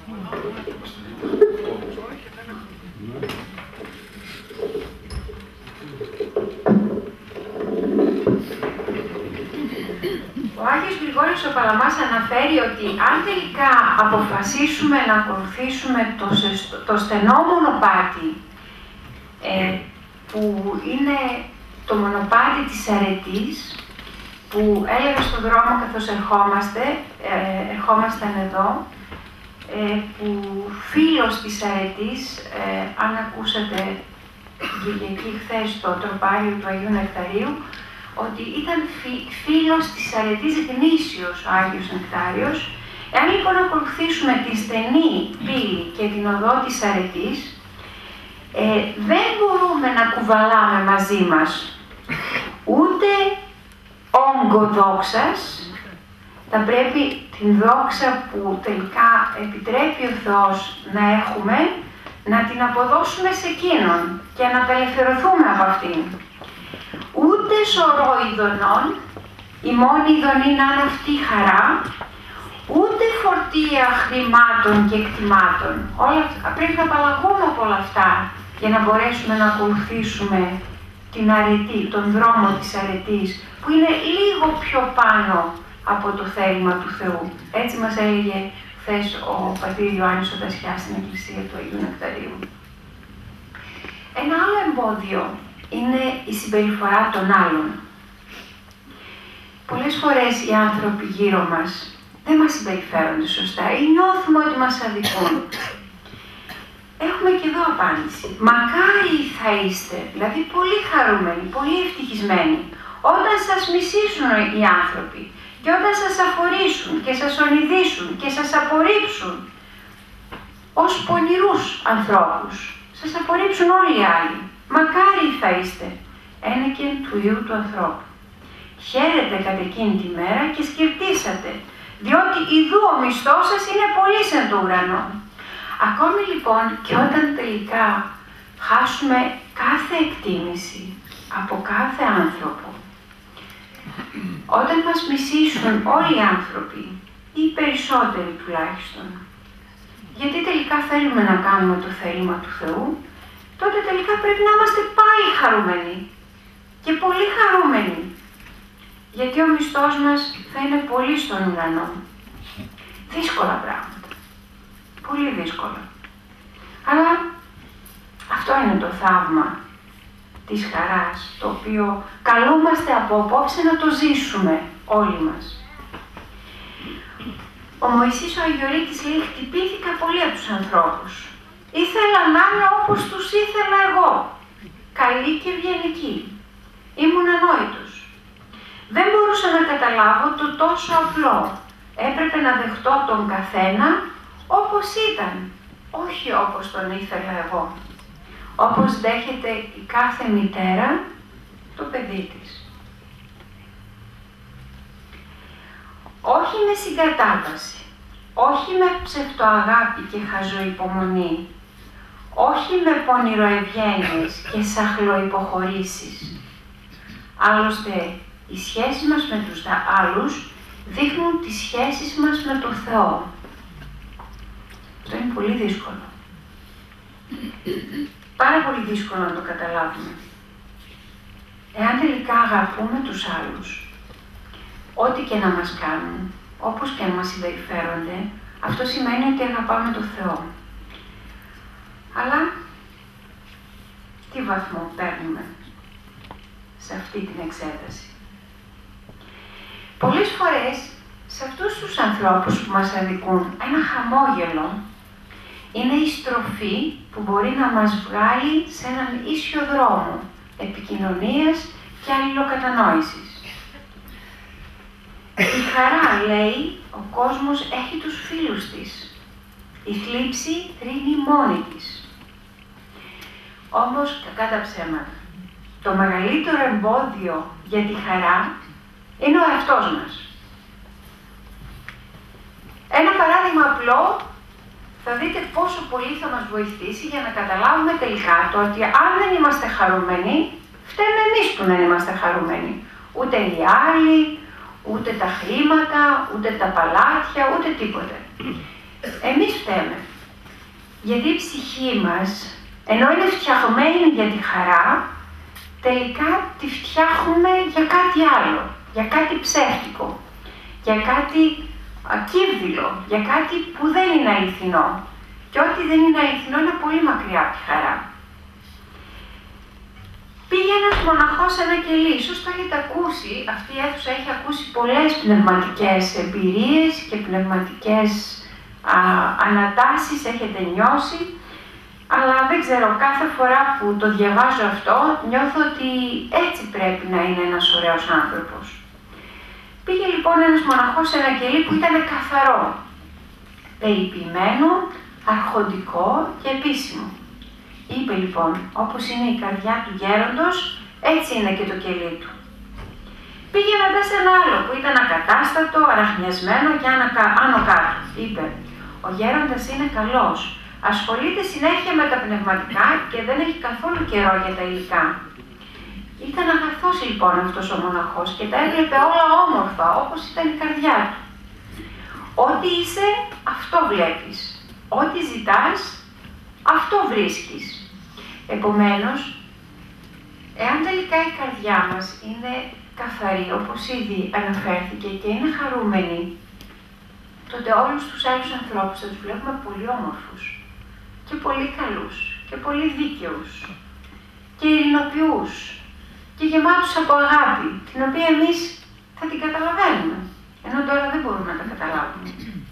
Ο Άγιος Γρηγόριος ο Παλαμάς αναφέρει ότι αν τελικά αποφασίσουμε να ακολουθήσουμε το, το στενό μονοπάτι, ε, που είναι το μονοπάτι της αρετής, που έλεγα στον δρόμο καθώς ερχόμαστε, ε, ερχόμασταν εδώ, ε, που φίλος της αρετής, ε, αν ακούσατε Κυριακή χθες το τροπάριο του Αγίου Νεκταρίου, ότι ήταν φι, φίλος της αρετής γνήσιος ο Άγιος Νεκτάριος. Εάν λοιπόν ακολουθήσουμε τη στενή πύλη και την οδό της αρετής, ε, δεν μπορούμε να κουβαλάμε μαζί μας ούτε όγκο δόξας, θα πρέπει την δόξα που τελικά επιτρέπει ο Θεός να έχουμε, να την αποδώσουμε σε Εκείνον και να απελευθερωθούμε από αυτήν. Ούτε σωρό ειδονών, η μόνη ειδονή να είναι αυτή η χαρά, ούτε φορτία χρημάτων και εκτιμάτων. Όλα, πρέπει να απαλλαγούμε από όλα αυτά για να μπορέσουμε να ακολουθήσουμε την αρετή, τον δρόμο της αρετής, που είναι λίγο πιο πάνω από το θέλημα του Θεού. Έτσι μας έλεγε χθες ο πατήρ Ιωάννης ο Δασιάς στην Εκκλησία του Αγίου Νεκταρίου. Ένα άλλο εμπόδιο είναι η συμπεριφορά των άλλων. Πολλές φορές οι άνθρωποι γύρω μας δεν μας συμπεριφέρονται σωστά ή νιώθουμε ότι μας αδικούν. Έχουμε και εδώ απάντηση. Μακάρι θα είστε, δηλαδή πολύ χαρούμενοι, πολύ ευτυχισμένοι, όταν σας μισήσουν οι άνθρωποι και όταν σας αφορήσουν και σας ονειδήσουν και σας απορρίψουν. ως πονηρούς ανθρώπους. Σας απορρίψουν όλοι οι άλλοι. Μακάρι θα είστε, ένεκεν του Υιού του ανθρώπου. Χαίρετε κατά εκείνη τη μέρα και σκυρτήσατε, διότι ιδού ο μισθός σας είναι πολύς εν το ουρανό. Ακόμη λοιπόν και όταν τελικά χάσουμε κάθε εκτίμηση από κάθε άνθρωπο, όταν μας μισήσουν όλοι οι άνθρωποι, ή οι περισσότεροι τουλάχιστον, γιατί τελικά θέλουμε να κάνουμε το θέλημα του Θεού, τότε τελικά πρέπει να είμαστε πάλι χαρούμενοι και πολύ χαρούμενοι, γιατί ο μισθός μας θα είναι πολύ στον ουρανό. Δύσκολα πράγματα. Πολύ δύσκολα. Αλλά αυτό είναι το θαύμα της χαράς, το οποίο καλούμαστε από απόψε να το ζήσουμε όλοι μας. Ο Μωυσής ο Αγιορείτης λέει: χτυπήθηκα πολύ από τους ανθρώπους. Ήθελα να είμαι όπως τους ήθελα εγώ. Καλή και ευγενική. Ήμουν ανόητος. Δεν μπορούσα να καταλάβω το τόσο απλό. Έπρεπε να δεχτώ τον καθένα όπως ήταν, όχι όπως τον ήθελα εγώ. Όπως δέχεται η κάθε μητέρα το παιδί της. Όχι με συγκατάβαση, όχι με ψευτοαγάπη και χαζοϊπομονή, όχι με πονηροευγένειες και σαχλοϊποχωρήσεις. Άλλωστε, οι σχέσεις μας με τους άλλους δείχνουν τις σχέσεις μας με το Θεό. Αυτό είναι πολύ δύσκολο. Πάρα πολύ δύσκολο να το καταλάβουμε. Εάν τελικά αγαπούμε τους άλλους, ό,τι και να μας κάνουν, όπως και να μας συμπεριφέρονται, αυτό σημαίνει ότι αγαπάμε τον Θεό. Αλλά, τι βαθμό παίρνουμε σε αυτή την εξέταση? Πολλές φορές, σε αυτούς τους ανθρώπους που μας αδικούν, ένα χαμόγελο είναι η στροφή που μπορεί να μας βγάλει σε έναν ίσιο δρόμο επικοινωνίας και αλληλοκατανόησης. Η χαρά, λέει, ο κόσμος έχει τους φίλους της. Η θλίψη θρηνεί μόνη της. Όμως, κακά τα ψέματα, το μεγαλύτερο εμπόδιο για τη χαρά είναι ο εαυτός μας. Ένα παράδειγμα απλό, θα δείτε πόσο πολύ θα μας βοηθήσει για να καταλάβουμε τελικά το ότι αν δεν είμαστε χαρούμενοι, φταίμε εμείς που δεν είμαστε χαρούμενοι. Ούτε οι άλλοι, ούτε τα χρήματα, ούτε τα παλάτια, ούτε τίποτε. Εμείς φταίμε. Γιατί η ψυχή μας, ενώ είναι φτιαγμένη για τη χαρά, τελικά τη φτιάχνουμε για κάτι άλλο, για κάτι ψεύτικο, για κάτι ακύβδηλο, για κάτι που δεν είναι αληθινό. Και ό,τι δεν είναι αληθινό είναι πολύ μακριά από τη χαρά. Πήγε ένας μοναχός σε ένα κελί, ίσως το έχετε ακούσει, αυτή η αίθουσα έχει ακούσει πολλές πνευματικές εμπειρίες και πνευματικές α, ανατάσεις, έχετε νιώσει, αλλά δεν ξέρω, κάθε φορά που το διαβάζω αυτό, νιώθω ότι έτσι πρέπει να είναι ένας ωραίος άνθρωπος. Πήγε λοιπόν ένας μοναχός σε ένα κελί που ήταν καθαρό, περιποιημένο, αρχοντικό και επίσημο. Είπε λοιπόν, όπως είναι η καρδιά του γέροντος, έτσι είναι και το κελί του. Πήγε μετά σε ένα άλλο που ήταν ακατάστατο, αραχνιασμένο και άνω κάτω. Είπε, ο γέροντας είναι καλός, ασχολείται συνέχεια με τα πνευματικά και δεν έχει καθόλου καιρό για τα υλικά. Ήταν αγαθός λοιπόν αυτός ο μοναχός και τα έβλεπε όλα όμορφα, όπως ήταν η καρδιά του. Ό,τι είσαι, αυτό βλέπεις. Ό,τι ζητάς, αυτό βρίσκεις. Επομένως, εάν τελικά η καρδιά μας είναι καθαρή, όπως ήδη αναφέρθηκε, και είναι χαρούμενη, τότε όλους τους άλλους ανθρώπους θα τους βλέπουμε πολύ όμορφους και πολύ καλούς και πολύ δίκαιους και ειρηνοποιούς και γεμάτους από αγάπη, την οποία εμείς θα την καταλαβαίνουμε, ενώ τώρα δεν μπορούμε να τα καταλάβουμε.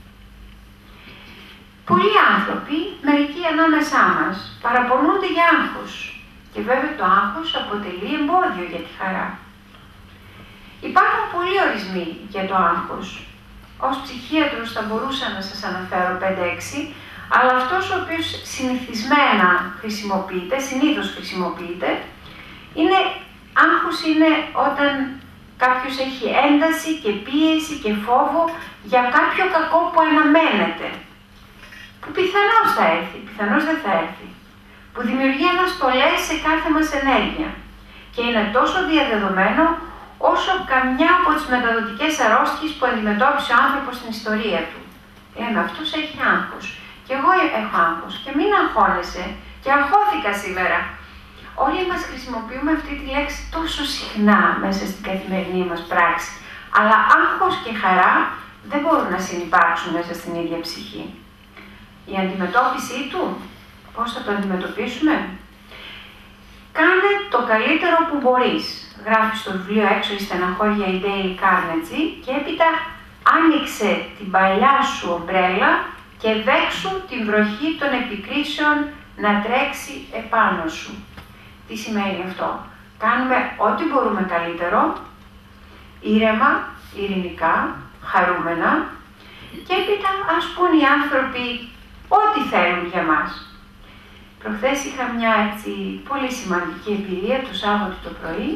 Πολλοί άνθρωποι, μερικοί ανάμεσά μας, παραπονούνται για άγχος και βέβαια το άγχος αποτελεί εμπόδιο για τη χαρά. Υπάρχουν πολλοί ορισμοί για το άγχος. Ως ψυχίατρος θα μπορούσα να σας αναφέρω πέντε έξι, αλλά αυτός ο οποίος συνηθισμένα χρησιμοποιείται, συνήθως χρησιμοποιείται, είναι, άγχος είναι όταν κάποιος έχει ένταση και πίεση και φόβο για κάποιο κακό που αναμένεται, που πιθανώς θα έρθει, πιθανώς δεν θα έρθει, που δημιουργεί αναστολές σε κάθε μας ενέργεια και είναι τόσο διαδεδομένο όσο καμιά από τις μεταδοτικές αρρώστιες που αντιμετώπισε ο άνθρωπος στην ιστορία του. Λέμε, αυτός έχει άγχος. Και εγώ έχω άγχος. Και μην αγχώνεσαι. Και αγχώθηκα σήμερα. Όλοι μας χρησιμοποιούμε αυτή τη λέξη τόσο συχνά μέσα στην καθημερινή μας πράξη. Αλλά άγχος και χαρά δεν μπορούν να συνυπάρξουν μέσα στην ίδια ψυχή. Η αντιμετώπιση του, πώς θα το αντιμετωπίσουμε? Κάνε το καλύτερο που μπορείς. Γράφει στο βιβλίο έξω η στεναχώρια η Dale Carnegie και έπειτα άνοιξε την παλιά σου ομπρέλα και δέξου την βροχή των επικρίσεων να τρέξει επάνω σου. Τι σημαίνει αυτό? Κάνουμε ό,τι μπορούμε καλύτερο, ήρεμα, ειρηνικά, χαρούμενα και έπειτα ας πούν οι άνθρωποι ό,τι θέλουν για μας. Προχθές είχα μια έτσι πολύ σημαντική εμπειρία το Σάββατο το πρωί.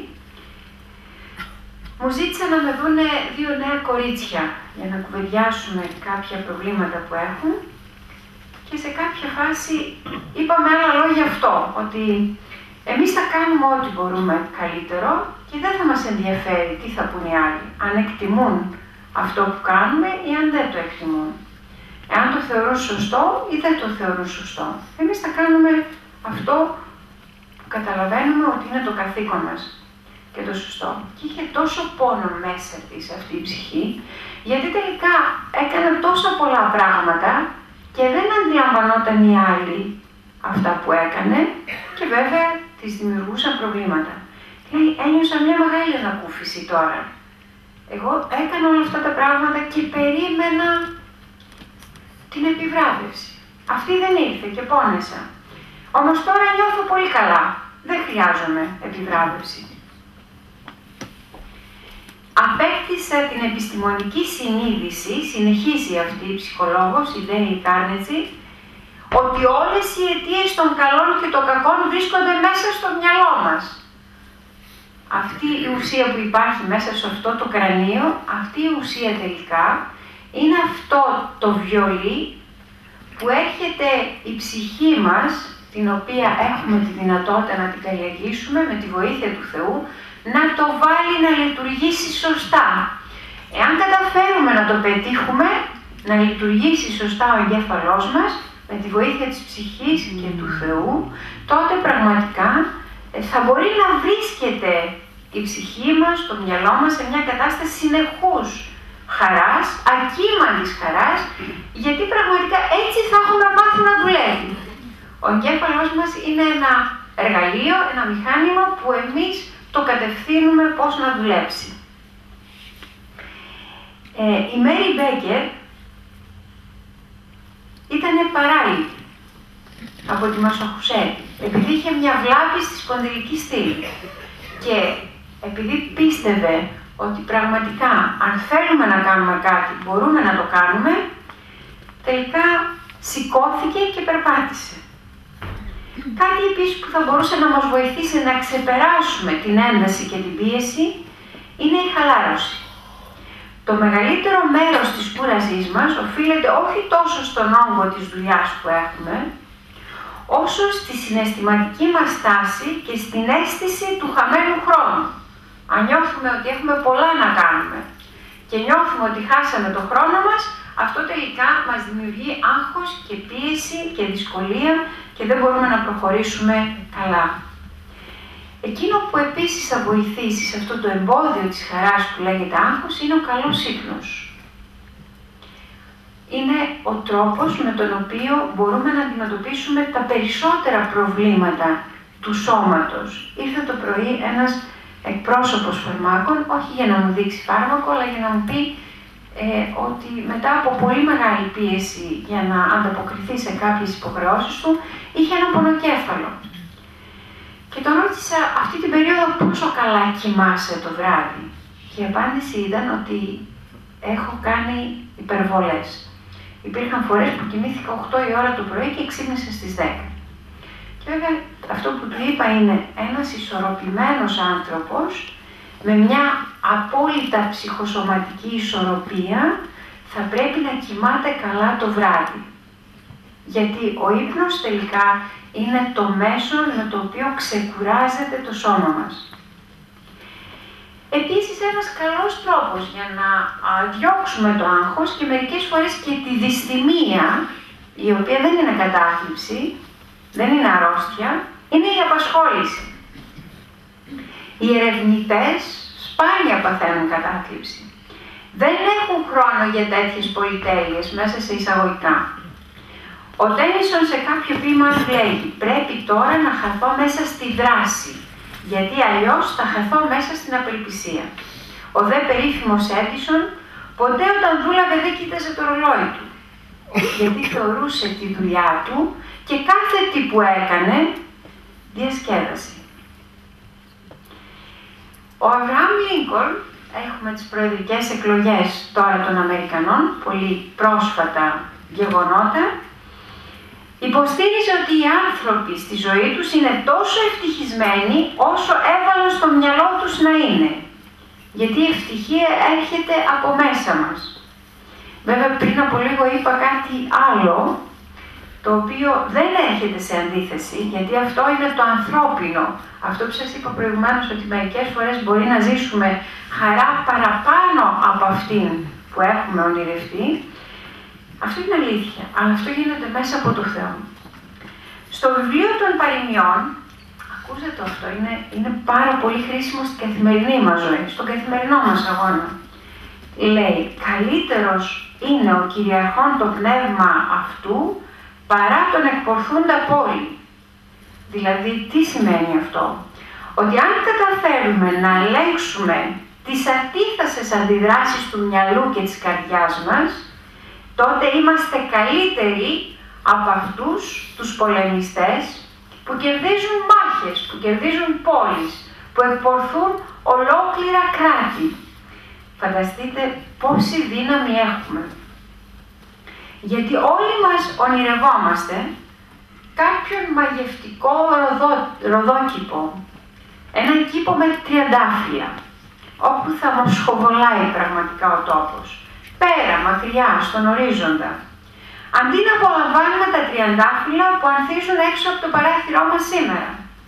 Μου ζήτησαν να με δούνε δύο νέα κορίτσια για να κουβεντιάσουμε κάποια προβλήματα που έχουν και σε κάποια φάση είπαμε άλλα λόγια αυτό, ότι εμείς θα κάνουμε ό,τι μπορούμε καλύτερο και δεν θα μας ενδιαφέρει τι θα πούν οι άλλοι, αν εκτιμούν αυτό που κάνουμε ή αν δεν το εκτιμούν. Εάν το θεωρούν σωστό ή δεν το θεωρούν σωστό. Εμείς θα κάνουμε αυτό που καταλαβαίνουμε ότι είναι το καθήκον μας και το σωστό. Και είχε τόσο πόνο μέσα της αυτή η ψυχή, γιατί τελικά έκανε τόσα πολλά πράγματα και δεν αντιλαμβανόταν οι άλλοι αυτά που έκανε και βέβαια της δημιουργούσαν προβλήματα. Λέει, ένιωσα μια μεγάλη ανακούφιση τώρα. Εγώ έκανα όλα αυτά τα πράγματα και περίμενα την επιβράβευση. Αυτή δεν ήρθε και πόνεσα. Όμως τώρα νιώθω πολύ καλά. Δεν χρειάζομαι επιβράβευση. Απέκτησα την επιστημονική συνείδηση, συνεχίζει αυτή η ψυχολόγος, η Dale Carnegie, ότι όλες οι αιτίες των καλών και των κακών βρίσκονται μέσα στο μυαλό μας. Αυτή η ουσία που υπάρχει μέσα σε αυτό το κρανίο, αυτή η ουσία τελικά, είναι αυτό το βιολί που έρχεται η ψυχή μας, την οποία έχουμε τη δυνατότητα να την καλλιεργήσουμε με τη βοήθεια του Θεού, να το βάλει να λειτουργήσει σωστά. Εάν καταφέρουμε να το πετύχουμε, να λειτουργήσει σωστά ο εγκέφαλός μας, με τη βοήθεια της ψυχής και του Θεού, τότε πραγματικά θα μπορεί να βρίσκεται η ψυχή μας, το μυαλό μας, σε μια κατάσταση συνεχούς χαράς, ακίμαντης χαράς, γιατί πραγματικά έτσι θα έχουμε μάθει να δουλεύει. Ο εγκέφαλός μας είναι ένα εργαλείο, ένα μηχάνημα που εμείς το κατευθύνουμε πώς να δουλέψει. Ε, η Μέρι Μπέκερ ήταν παράλυτη από τη Μασαχουσέτη, επειδή είχε μια βλάβη στη σπονδυλική στήλη και επειδή πίστευε ότι πραγματικά αν θέλουμε να κάνουμε κάτι μπορούμε να το κάνουμε, τελικά σηκώθηκε και περπάτησε. Κάτι επίσης που θα μπορούσε να μας βοηθήσει να ξεπεράσουμε την ένταση και την πίεση είναι η χαλάρωση. Το μεγαλύτερο μέρος της κούρασής μας οφείλεται όχι τόσο στον όγκο της δουλειάς που έχουμε, όσο στη συναισθηματική μας στάση και στην αίσθηση του χαμένου χρόνου. Αν νιώθουμε ότι έχουμε πολλά να κάνουμε και νιώθουμε ότι χάσαμε το χρόνο μας, αυτό τελικά μας δημιουργεί άγχος και πίεση και δυσκολία και δεν μπορούμε να προχωρήσουμε καλά. Εκείνο που επίσης θα βοηθήσει σε αυτό το εμπόδιο της χαράς που λέγεται άγχος είναι ο καλός ύπνος. Είναι ο τρόπος με τον οποίο μπορούμε να αντιμετωπίσουμε τα περισσότερα προβλήματα του σώματος. Ήρθε το πρωί ένας εκπρόσωπος φαρμάκων, όχι για να μου δείξει φάρμακο, αλλά για να μου πει ε, ότι μετά από πολύ μεγάλη πίεση για να ανταποκριθεί σε κάποιες υποχρεώσεις του, είχε ένα πονοκέφαλο. Και τον ρώτησα αυτή την περίοδο πόσο καλά κοιμάσαι το βράδυ. Και η απάντηση ήταν ότι έχω κάνει υπερβολές. Υπήρχαν φορές που κοιμήθηκα οκτώ η ώρα το πρωί και ξύπνησα στις δέκα. Και βέβαια αυτό που του είπα είναι ένας ισορροπημένος άνθρωπος με μια απόλυτα ψυχοσωματική ισορροπία θα πρέπει να κοιμάται καλά το βράδυ. Γιατί ο ύπνος τελικά είναι το μέσο με το οποίο ξεκουράζεται το σώμα μας. Επίσης, ένας καλός τρόπος για να α, διώξουμε το άγχος και μερικές φορές και τη δυσθυμία, η οποία δεν είναι κατάθλιψη, δεν είναι αρρώστια, είναι η απασχόληση. Οι ερευνητές σπάνια παθαίνουν κατάθλιψη. Δεν έχουν χρόνο για τέτοιες πολυτέλειες, μέσα σε εισαγωγικά. Ο Τένισον σε κάποιο ποίημα λέγει «Πρέπει τώρα να χαθώ μέσα στη δράση, γιατί αλλιώς θα χαθώ μέσα στην απελπισία». Ο δε περίφημος Έντισον ποτέ όταν δούλαβε δεν κοίταζε το ρολόι του, γιατί θεωρούσε τη δουλειά του και κάθε τι που έκανε διασκέδαση. Ο Αβραάμ Λίνκολν, έχουμε τις προεδρικές εκλογές τώρα των Αμερικανών, πολύ πρόσφατα γεγονότα, υποστήριζε ότι οι άνθρωποι στη ζωή τους είναι τόσο ευτυχισμένοι όσο έβαλαν στο μυαλό τους να είναι. Γιατί η ευτυχία έρχεται από μέσα μας. Βέβαια πριν από λίγο είπα κάτι άλλο, το οποίο δεν έρχεται σε αντίθεση, γιατί αυτό είναι το ανθρώπινο. Αυτό που σας είπα προηγουμένως, ότι μερικές φορές μπορεί να ζήσουμε χαρά παραπάνω από αυτήν που έχουμε ονειρευτεί. Αυτό είναι αλήθεια, αλλά αυτό γίνεται μέσα από το Θεό. Στο βιβλίο των παροιμιών, ακούσατε το αυτό, είναι, είναι πάρα πολύ χρήσιμο στην καθημερινή μας ζωή, στον καθημερινό μας αγώνα. Λέει, καλύτερος είναι ο κυριαρχών το πνεύμα αυτού, παρά τον εκπορθούντα πόλη. Δηλαδή, τι σημαίνει αυτό? Ότι αν καταφέρουμε να ελέγξουμε τις αντίθετες αντιδράσεις του μυαλού και της καρδιάς μας, τότε είμαστε καλύτεροι από αυτούς τους πολεμιστές που κερδίζουν μάχες, που κερδίζουν πόλεις, που εκπορθούν ολόκληρα κράτη. Φανταστείτε πόση δύναμη έχουμε. Γιατί όλοι μας ονειρευόμαστε κάποιον μαγευτικό ροδό, ροδόκηπο, έναν κήπο με τριαντάφυλλα, όπου θα μοσχοβολάει πραγματικά ο τόπος. Πέρα, μακριά, στον ορίζοντα. Αντί να απολαμβάνουμε τα τριαντάφυλλα που ανθίζουν έξω από το παράθυρό μας σήμερα.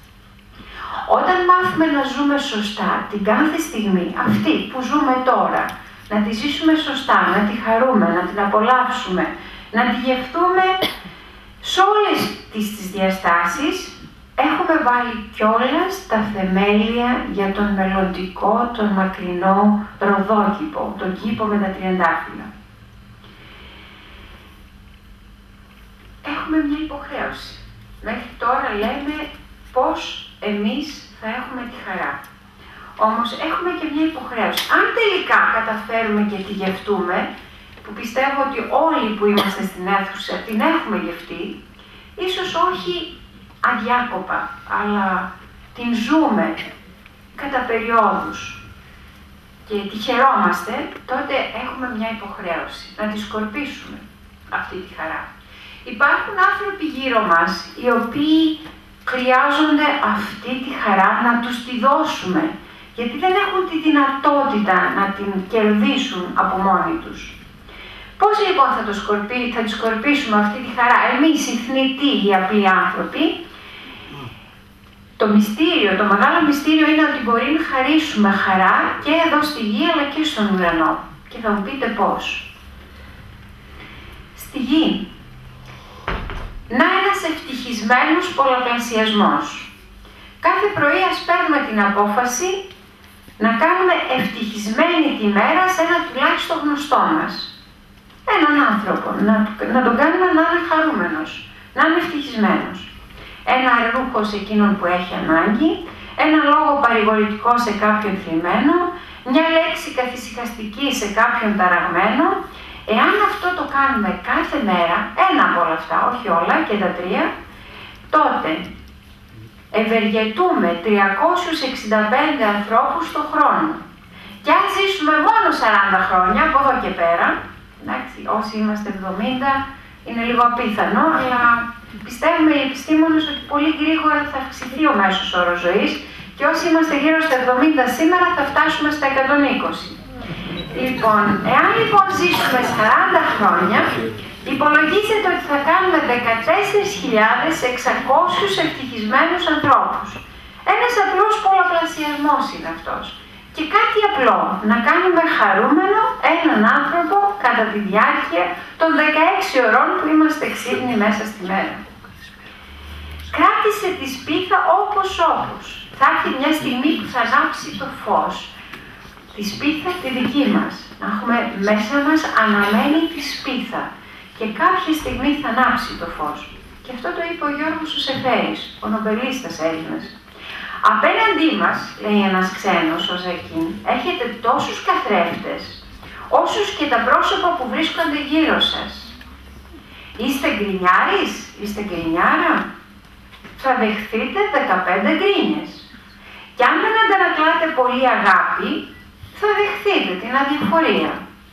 Όταν μάθουμε να ζούμε σωστά την κάθε στιγμή, αυτή που ζούμε τώρα, να τη ζήσουμε σωστά, να τη χαρούμε, να την απολαύσουμε, να τη γευτούμε σε όλες τις, τις διαστάσεις, έχουμε βάλει κιόλας τα θεμέλια για τον μελλοντικό, τον μακρινό ροδόκηπο, τον κήπο με τα τριαντάφυλλα. Έχουμε μια υποχρέωση. Μέχρι τώρα λέμε πώς εμείς θα έχουμε τη χαρά. Όμως έχουμε και μια υποχρέωση. Αν τελικά καταφέρουμε και τη γευτούμε, που πιστεύω ότι όλοι που είμαστε στην αίθουσα την έχουμε γευτεί, ίσως όχι αδιάκοπα, αλλά την ζούμε κατά περιόδους και τη χαιρόμαστε, τότε έχουμε μια υποχρέωση να τη σκορπίσουμε αυτή τη χαρά. Υπάρχουν άνθρωποι γύρω μας οι οποίοι χρειάζονται αυτή τη χαρά να τους τη δώσουμε, γιατί δεν έχουν τη δυνατότητα να την κερδίσουν από μόνοι τους. Πώς λοιπόν θα, το σκορπί, θα τη σκορπίσουμε αυτή τη χαρά, εμείς οι θνητοί, οι απλοί άνθρωποι? Το μυστήριο, το μεγάλο μυστήριο είναι ότι μπορεί να χαρίσουμε χαρά και εδώ στη γη αλλά και στον ουρανό. Και θα μου πείτε πώς. Στη γη, να ένας ευτυχισμένος πολλαπλασιασμός. Κάθε πρωί ας παίρνουμε την απόφαση να κάνουμε ευτυχισμένη τη μέρα σε ένα τουλάχιστον γνωστό μας. Έναν άνθρωπο, να, να τον κάνουμε να είναι χαρούμενος, να είναι ευτυχισμένος. Ένα ρούχο σε εκείνον που έχει ανάγκη, ένα λόγο παρηγορητικό σε κάποιον θλιμμένο, μια λέξη καθησυχαστική σε κάποιον ταραγμένο. Εάν αυτό το κάνουμε κάθε μέρα, ένα από όλα αυτά, όχι όλα και τα τρία, τότε ευεργετούμε τριακόσιους εξήντα πέντε ανθρώπους το χρόνο. Και αν ζήσουμε μόνο σαράντα χρόνια από εδώ και πέρα, Εντάξει, όσοι είμαστε εβδομήντα είναι λίγο απίθανο, αλλά πιστεύουμε οι επιστήμονες ότι πολύ γρήγορα θα αυξηθεί ο μέσος όρος ζωής και όσοι είμαστε γύρω στα εβδομήντα σήμερα θα φτάσουμε στα εκατόν είκοσι. Λοιπόν, εάν λοιπόν ζήσουμε σαράντα χρόνια, υπολογίζεται ότι θα κάνουμε δεκατέσσερις χιλιάδες εξακόσιους ευτυχισμένους ανθρώπους. Ένας απλός πολλαπλασιασμός είναι αυτός. Και κάτι απλό, να κάνουμε χαρούμενο έναν άνθρωπο κατά τη διάρκεια των δεκαέξι ωρών που είμαστε ξύπνοι μέσα στη μέρα. Κράτησε τη σπίθα όπως όπως. Θα έρθει μια στιγμή που θα ανάψει το φως. Τη σπίθα τη δική μας. Να έχουμε μέσα μας αναμένη τη σπίθα. Και κάποια στιγμή θα ανάψει το φως. Και αυτό το είπε ο Γιώργος ο Σεφέρης, ο νομπελίστας Έλληνας. Απέναντί μας, λέει ένας ξένος, ο Ζακίν, έχετε τόσους καθρέφτες, όσους και τα πρόσωπα που βρίσκονται γύρω σας. Είστε γκρινιάρης, είστε γκρινιάρα, θα δεχθείτε δεκαπέντε γκρίνιες. Και αν δεν αντανακλάτε πολύ αγάπη, θα δεχθείτε την αδιαφορία.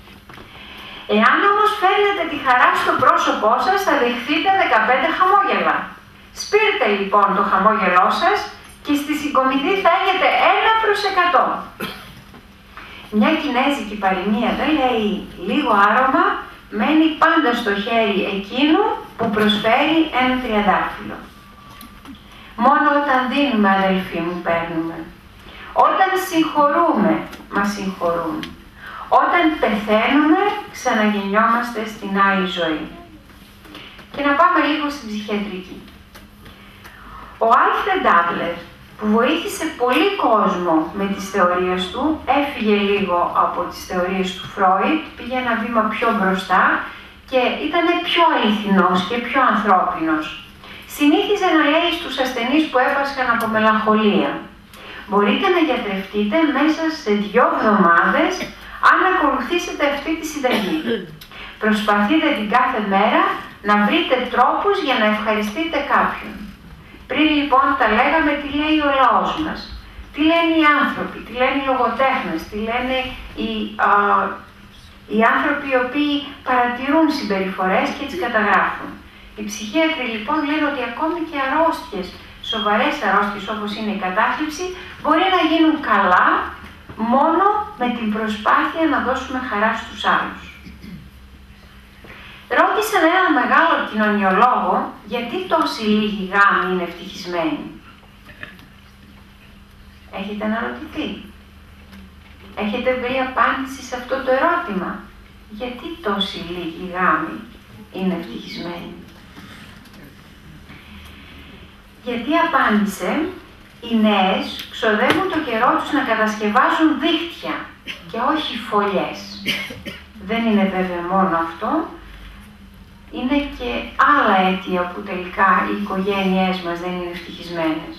Εάν όμως φέρνετε τη χαρά στο πρόσωπό σας, θα δεχθείτε δεκαπέντε χαμόγελα. Σπείρτε λοιπόν το χαμόγελό σας και στη συγκομιδή θα έχετε ένα προς εκατό. Μια κινέζικη παροιμία δεν λέει λίγο άρωμα, μένει πάντα στο χέρι εκείνου που προσφέρει ένα τριαντάφυλλο. Μόνο όταν δίνουμε, αδελφοί μου, παίρνουμε. Όταν συγχωρούμε, μας συγχωρούν. Όταν πεθαίνουμε, ξαναγεννιόμαστε στην άλλη ζωή. Και να πάμε λίγο στην ψυχιατρική. Ο Άλφρεντ Άντλερ, που βοήθησε πολύ κόσμο με τις θεωρίες του, έφυγε λίγο από τις θεωρίες του Φρόιντ, πήγε ένα βήμα πιο μπροστά και ήταν πιο αληθινός και πιο ανθρώπινος. Συνήθιζε να λέει στους ασθενείς που έπασχαν από μελαγχολία: μπορείτε να γιατρευτείτε μέσα σε δύο εβδομάδες αν ακολουθήσετε αυτή τη συνταγή. Προσπαθείτε την κάθε μέρα να βρείτε τρόπους για να ευχαριστείτε κάποιον. Πριν λοιπόν τα λέγαμε τι λέει ο λαός μας, τι λένε οι άνθρωποι, τι λένε οι λογοτέχνες, τι λένε οι, α, οι άνθρωποι οι οποίοι παρατηρούν συμπεριφορές και τις καταγράφουν. Οι ψυχίατροι λοιπόν λένε ότι ακόμη και αρρώστιες, σοβαρές αρρώστιες όπως είναι η κατάθλιψη, μπορεί να γίνουν καλά μόνο με την προσπάθεια να δώσουμε χαρά στους άλλους. Ρώτησαν έναν μεγάλο κοινωνιολόγο γιατί τόσοι λίγοι γάμοι είναι ευτυχισμένοι. Έχετε αναρωτηθεί? Έχετε βρει απάντηση σε αυτό το ερώτημα? Γιατί τόσοι λίγοι γάμοι είναι ευτυχισμένοι? Γιατί απάντησε, οι νέες ξοδεύουν το καιρό τους να κατασκευάζουν δίχτυα και όχι φωλιές. Δεν είναι βέβαια μόνο αυτό, είναι και άλλα αίτια που τελικά οι οικογένειές μας δεν είναι ευτυχισμένες.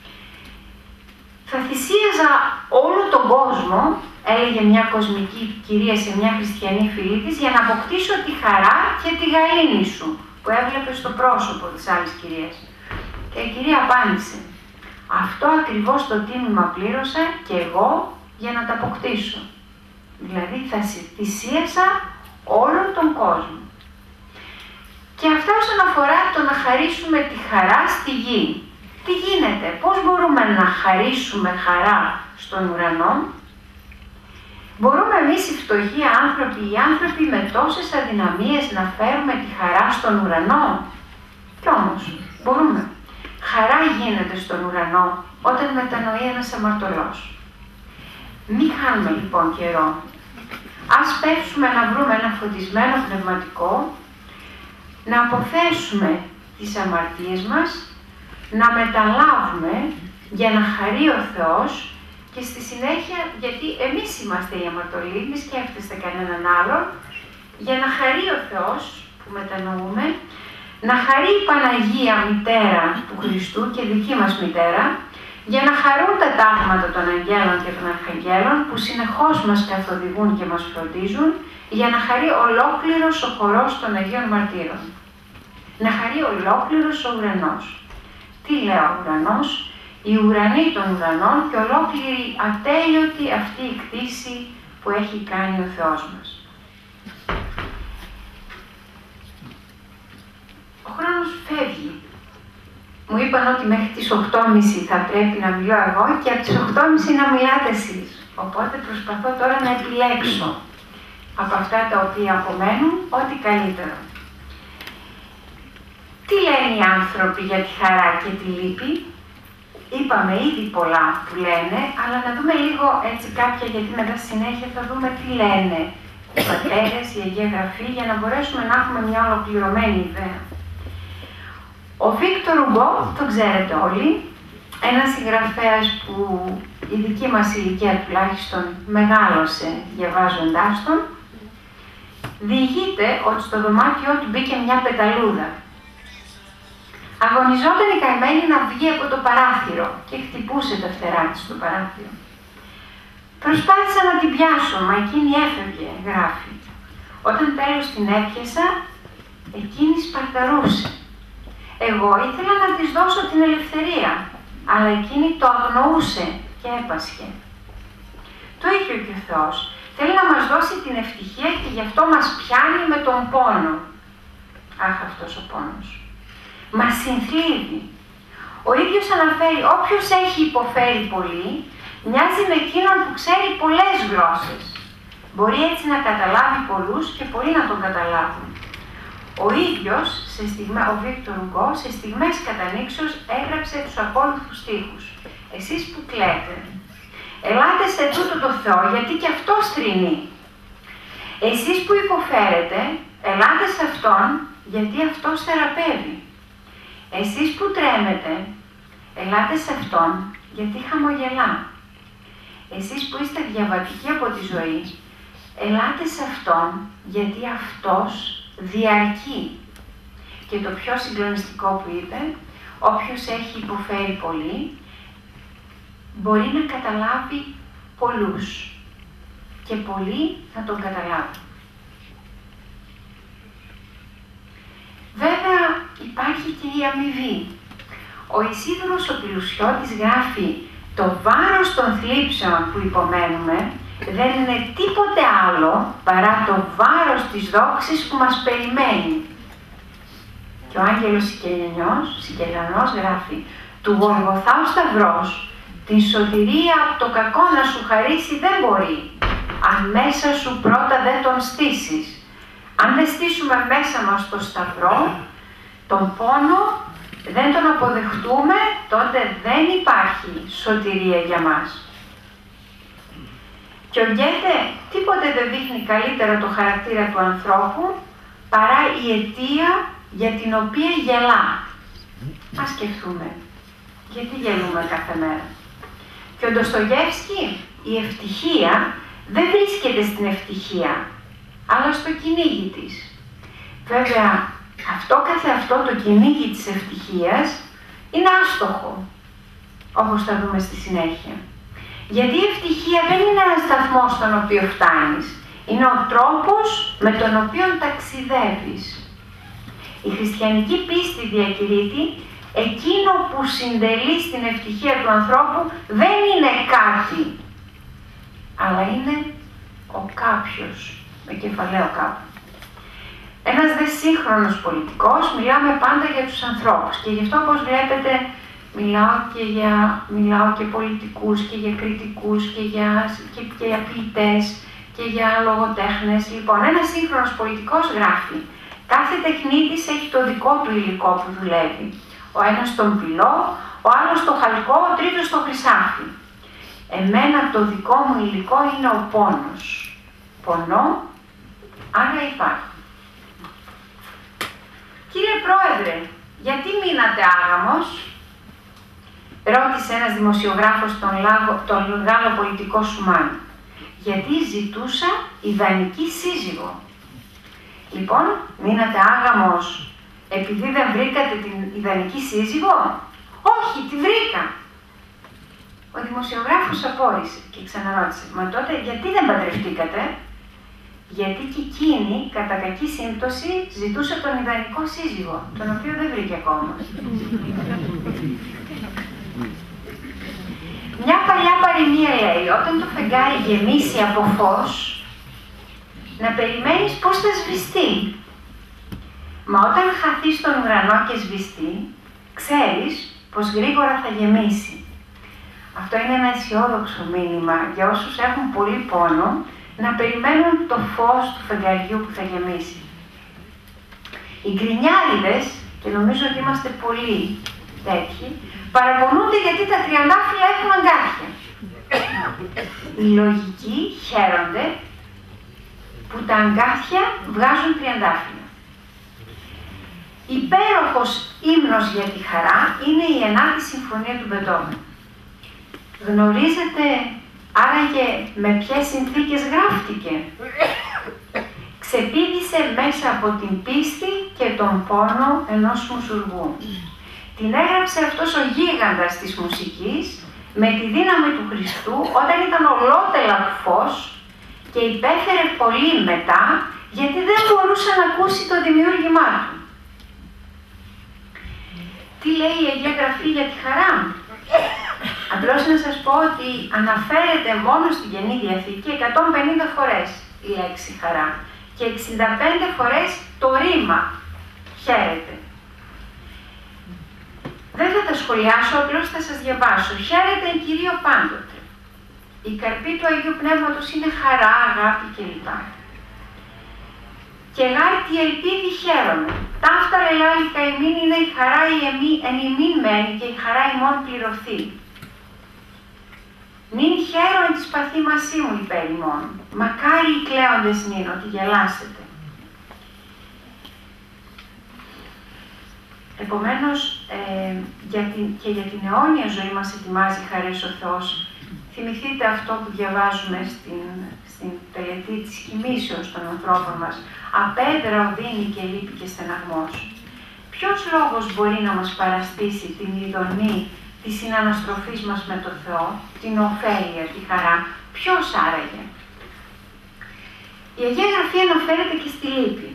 Θα θυσίαζα όλο τον κόσμο, έλεγε μια κοσμική κυρία σε μια χριστιανή φίλη της, για να αποκτήσω τη χαρά και τη γαλήνη σου, που έβλεπε στο πρόσωπο της άλλης κυρίας. Και η κυρία απάντησε, αυτό ακριβώς το τίμημα πλήρωσα και εγώ για να τα αποκτήσω. Δηλαδή θα θυσίασα όλο τον κόσμο. Και αυτά όσον αφορά το να χαρίσουμε τη χαρά στη γη. Τι γίνεται, πώς μπορούμε να χαρίσουμε χαρά στον ουρανό? Μπορούμε εμείς οι φτωχοί άνθρωποι, οι άνθρωποι με τόσες αδυναμίες να φέρουμε τη χαρά στον ουρανό? Κι όμως, μπορούμε. Χαρά γίνεται στον ουρανό όταν μετανοεί ένας αμαρτωλός. Μην χάνουμε λοιπόν καιρό. Ας πέψουμε να βρούμε ένα φωτισμένο πνευματικό, να αποθέσουμε τις αμαρτίες μας, να μεταλάβουμε για να χαρεί ο Θεός και στη συνέχεια, γιατί εμείς είμαστε οι αμαρτωλοί, μη σκέφτεστε κανέναν άλλον, για να χαρεί ο Θεός που μετανοούμε, να χαρεί η Παναγία Μητέρα του Χριστού και δική μας Μητέρα, για να χαρούν τα τάγματα των Αγγέλων και των Αρχαγγέλων που συνεχώς μας καθοδηγούν και μας φροντίζουν, για να χαρεί ολόκληρος ο χορός των Αγίων Μαρτύρων. Να χαρεί ολόκληρος ο ουρανός. Τι λέω ουρανός? Οι ουρανοί των ουρανών και ολόκληρη ατέλειωτη αυτή η κτήση που έχει κάνει ο Θεός μας. μου είπαν ότι μέχρι τις οκτώ και μισή θα πρέπει να μιλώ εγώ και από τις οκτώ και μισή να μιλάτε εσείς. Οπότε προσπαθώ τώρα να επιλέξω από αυτά τα οποία απομένουν ό,τι καλύτερο. Τι λένε οι άνθρωποι για τη χαρά και τη λύπη? Είπαμε ήδη πολλά που λένε, αλλά να δούμε λίγο έτσι κάποια, γιατί μετά στη συνέχεια θα δούμε τι λένε οι πατέρες, η Αγία Γραφή, για να μπορέσουμε να έχουμε μια ολοκληρωμένη ιδέα. Ο Βίκτορ Ουγκό, τον ξέρετε όλοι, ένας συγγραφέας που η δική μας ηλικία τουλάχιστον μεγάλωσε διαβάζοντάς τον, διηγείται ότι στο δωμάτιό του μπήκε μια πεταλούδα. Αγωνιζόταν η καημένη να βγει από το παράθυρο και χτυπούσε τα φτερά της στο παράθυρο. Προσπάθησα να την πιάσω, μα εκείνη έφευγε, γράφει. Όταν τέλος την έπιασα, εκείνη σπαρταρούσε. Εγώ ήθελα να της δώσω την ελευθερία, αλλά εκείνη το αγνοούσε και έπασχε. Το είχε και ο Θεός. Θέλει να μας δώσει την ευτυχία και γι' αυτό μας πιάνει με τον πόνο. Αχ, αυτός ο πόνος. Μας συνθλίβει. Ο ίδιος αναφέρει, όποιος έχει υποφέρει πολύ, μοιάζει με εκείνον που ξέρει πολλές γλώσσες. Μπορεί έτσι να καταλάβει πολλούς και πολλοί να τον καταλάβουν. Ο ίδιος, σε στιγμέ, ο Βίκτορ Ουγκό, σε στιγμές κατανήξεως έγραψε τους ακόλουθους στίχους. Εσείς που κλαίτε, ελάτε σε τούτο το Θεό, γιατί και αυτός θρηνεί. Εσείς που υποφέρετε, ελάτε σε Αυτόν, γιατί Αυτός θεραπεύει. Εσείς που τρέμετε, ελάτε σε Αυτόν, γιατί χαμογελά. Εσείς που είστε διαβατικοί από τη ζωή, ελάτε σε Αυτόν, γιατί Αυτός διαρκεί. Και το πιο συγκλονιστικό που είπε, όποιος έχει υποφέρει πολύ, μπορεί να καταλάβει πολλούς και πολλοί να τον καταλάβουν. Βέβαια υπάρχει και η αμοιβή. Ο Ισίδωρος ο Πηλουσιώτης γράφει «Το βάρος των θλίψεων που υπομένουμε δεν είναι τίποτε άλλο παρά το βάρος της δόξης που μας περιμένει». Και ο Άγγελος Σικελιανός, Σικελιανός γράφει «Του Γολγοθά ο Σταυρός την σωτηρία από το κακό να σου χαρίσει δεν μπορεί, αν μέσα σου πρώτα δεν τον στήσεις. Αν δεν στήσουμε μέσα μας το Σταυρό, τον πόνο, δεν τον αποδεχτούμε, τότε δεν υπάρχει σωτηρία για μας». Και ο Γκέτε τίποτε δεν δείχνει καλύτερα το χαρακτήρα του ανθρώπου παρά η αιτία για την οποία γελά. Ας σκεφτούμε, γιατί γελούμε κάθε μέρα. Και ο Ντοστογεύσκι, η ευτυχία δεν βρίσκεται στην ευτυχία, αλλά στο κυνήγι της. Βέβαια, αυτό καθε αυτό το κυνήγι της ευτυχίας είναι άστοχο, όπως θα δούμε στη συνέχεια. Γιατί η ευτυχία δεν είναι ένας σταθμός στον οποίο φτάνεις, είναι ο τρόπος με τον οποίο ταξιδεύεις. Η χριστιανική πίστη διακηρύττει εκείνο που συντελεί στην ευτυχία του ανθρώπου δεν είναι κάτι, αλλά είναι ο κάποιος, με κεφαλαίο κάπου. Ένας δε σύγχρονος πολιτικός, μιλάμε πάντα για τους ανθρώπους και γι' αυτό, όπως βλέπετε, μιλάω και για, μιλάω και πολιτικούς και για κριτικούς και για, και, και για ποιητές και για λογοτέχνες. Λοιπόν, ένας σύγχρονος πολιτικός γράφει «Κάθε τεχνίτης έχει το δικό του υλικό που δουλεύει. Ο ένας στον πυλό, ο άλλος στο χαλκό, ο τρίτος στο χρυσάφι. Εμένα το δικό μου υλικό είναι ο πόνος. Πονώ, άρα υπάρχει». «Κύριε Πρόεδρε, γιατί μείνατε άγαμος?» ρώτησε ένας δημοσιογράφος τον, Λάγο, τον Γάλλο πολιτικό Σουμάν. «Γιατί ζητούσα ιδανική σύζυγο». «Λοιπόν, μείνατε άγαμος επειδή δεν βρήκατε την ιδανική σύζυγο?» «Όχι, τη βρήκα». Ο δημοσιογράφος απόρρισε και ξαναρώτησε «Μα τότε γιατί δεν παντρευτήκατε?» «Γιατί και εκείνη, κατά κακή σύμπτωση, ζητούσε τον ιδανικό σύζυγο, τον οποίο δεν βρήκε ακόμα». Μια παλιά παροιμία λέει, όταν το φεγγάρι γεμίσει από φως, να περιμένεις πώς θα σβηστεί. Μα όταν χαθεί στον ουρανό και σβηστεί, ξέρεις πως γρήγορα θα γεμίσει. Αυτό είναι ένα αισιόδοξο μήνυμα για όσους έχουν πολύ πόνο να περιμένουν το φως του φεγγαριού που θα γεμίσει. Οι γκρινιάριδες, και νομίζω ότι είμαστε πολλοί τέτοιοι, παραπονούνται γιατί τα τριαντάφυλλα έχουν αγκάθια. Οι λογικοί χαίρονται που τα αγκάθια βγάζουν τριαντάφυλλα. Υπέροχος ύμνος για τη χαρά είναι η ενάτη συμφωνία του Μπετόβεν. Γνωρίζετε άραγε με ποιες συνθήκες γράφτηκε? Ξεπήδησε μέσα από την πίστη και τον πόνο ενός μουσουργού. Την έγραψε αυτός ο γίγαντας της μουσικής με τη δύναμη του Χριστού όταν ήταν ολότελα φως και υπέφερε πολύ μετά γιατί δεν μπορούσε να ακούσει το δημιούργημά του. Τι λέει η Αγία Γραφή για τη χαρά? Απλώς να σας πω ότι αναφέρεται μόνο στην Καινή Διαθήκη εκατόν πενήντα φορές η λέξη χαρά και εξήντα πέντε φορές το ρήμα χαίρεται. Δεν θα τα σχολιάσω, απλώς θα σας διαβάσω. Χαίρεται εν Κυρίω πάντοτε. Η καρπή του Αγίου Πνεύματος είναι χαρά, αγάπη κλπ. Και γάρτη ελπίδη χαίρομαι. Ταύτα λελάλικα ημίν είναι η χαρά η εμή, εν ημίν μένει και η χαρά ημών πληρωθεί. Νυν χαίρο εν της παθήμασή μου υπέρ ημών. Μακάρι οι κλαίοντες νυν, ότι γελάσετε. Επομένως, ε, για την, και για την αιώνια ζωή μας ετοιμάζει χαρές ο Θεός. Θυμηθείτε αυτό που διαβάζουμε στην, στην τελετή της κοιμήσεως των ανθρώπων μας. Απέδρα οδύνη και λύπη και στεναγμός. Ποιος λόγος μπορεί να μας παραστήσει την ειδονή της συναναστροφής μας με τον Θεό, την ωφέλεια, τη χαρά? Ποιος άραγε? Η Αγία Γραφή αναφέρεται και στη λύπη.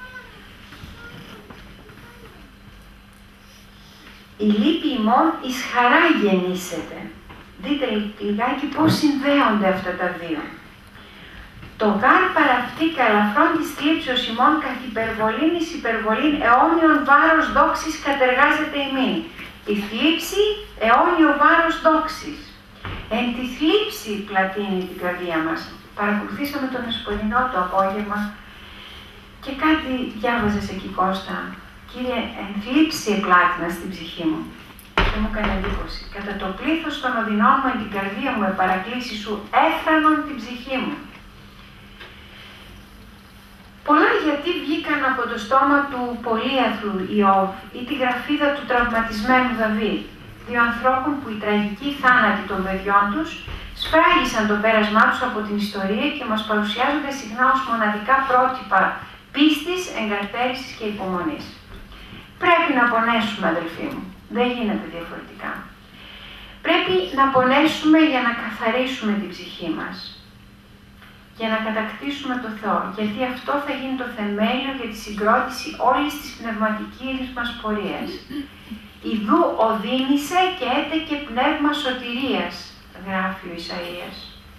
Η λύπη ημών εις χαρά γεννήσεται. Δείτε λιγάκι πώς συνδέονται αυτά τα δύο. Το γάρ παραυτή καλαφρόν της θλίψεως ημών καθ' υπερβολήν εις υπερβολήν αιώνιον βάρος δόξης κατεργάζεται ημίν. Η θλίψη αιώνιο βάρος δόξης. Εν τη θλίψη πλατείνει την καρδία μας. Παρακολουθήσαμε τον Εσπορινό το απόγευμα και κάτι διάβαζες εκεί, Κώστα. Κύριε, εν θλίψη επλάτηνα στην ψυχή μου. Και μου έκανε εντύπωση. Κατά το πλήθος των οδυνών μου εν την καρδία μου επαρακλήσει σου έφρανον την ψυχή μου. Πολλά γιατί βγήκαν από το στόμα του πολύαθλου Ιώβ ή τη γραφίδα του τραυματισμένου Δαβίδ, δύο ανθρώπων που οι τραγικοί θάνατοι των παιδιών τους σφράγισαν το πέρασμά τους από την ιστορία και μας παρουσιάζονται συχνά ως μοναδικά πρότυπα πίστης, εγκαρτέρησης και υπομονής. Πρέπει να πονέσουμε, αδελφοί μου. Δεν γίνεται διαφορετικά. Πρέπει να πονέσουμε για να καθαρίσουμε την ψυχή μας. Για να κατακτήσουμε το Θεό. Γιατί αυτό θα γίνει το θεμέλιο για τη συγκρότηση όλης της πνευματικής μας πορείας. Ιδού οδύνησε και έτε και πνεύμα σωτηρίας, γράφει ο Ισαΐας.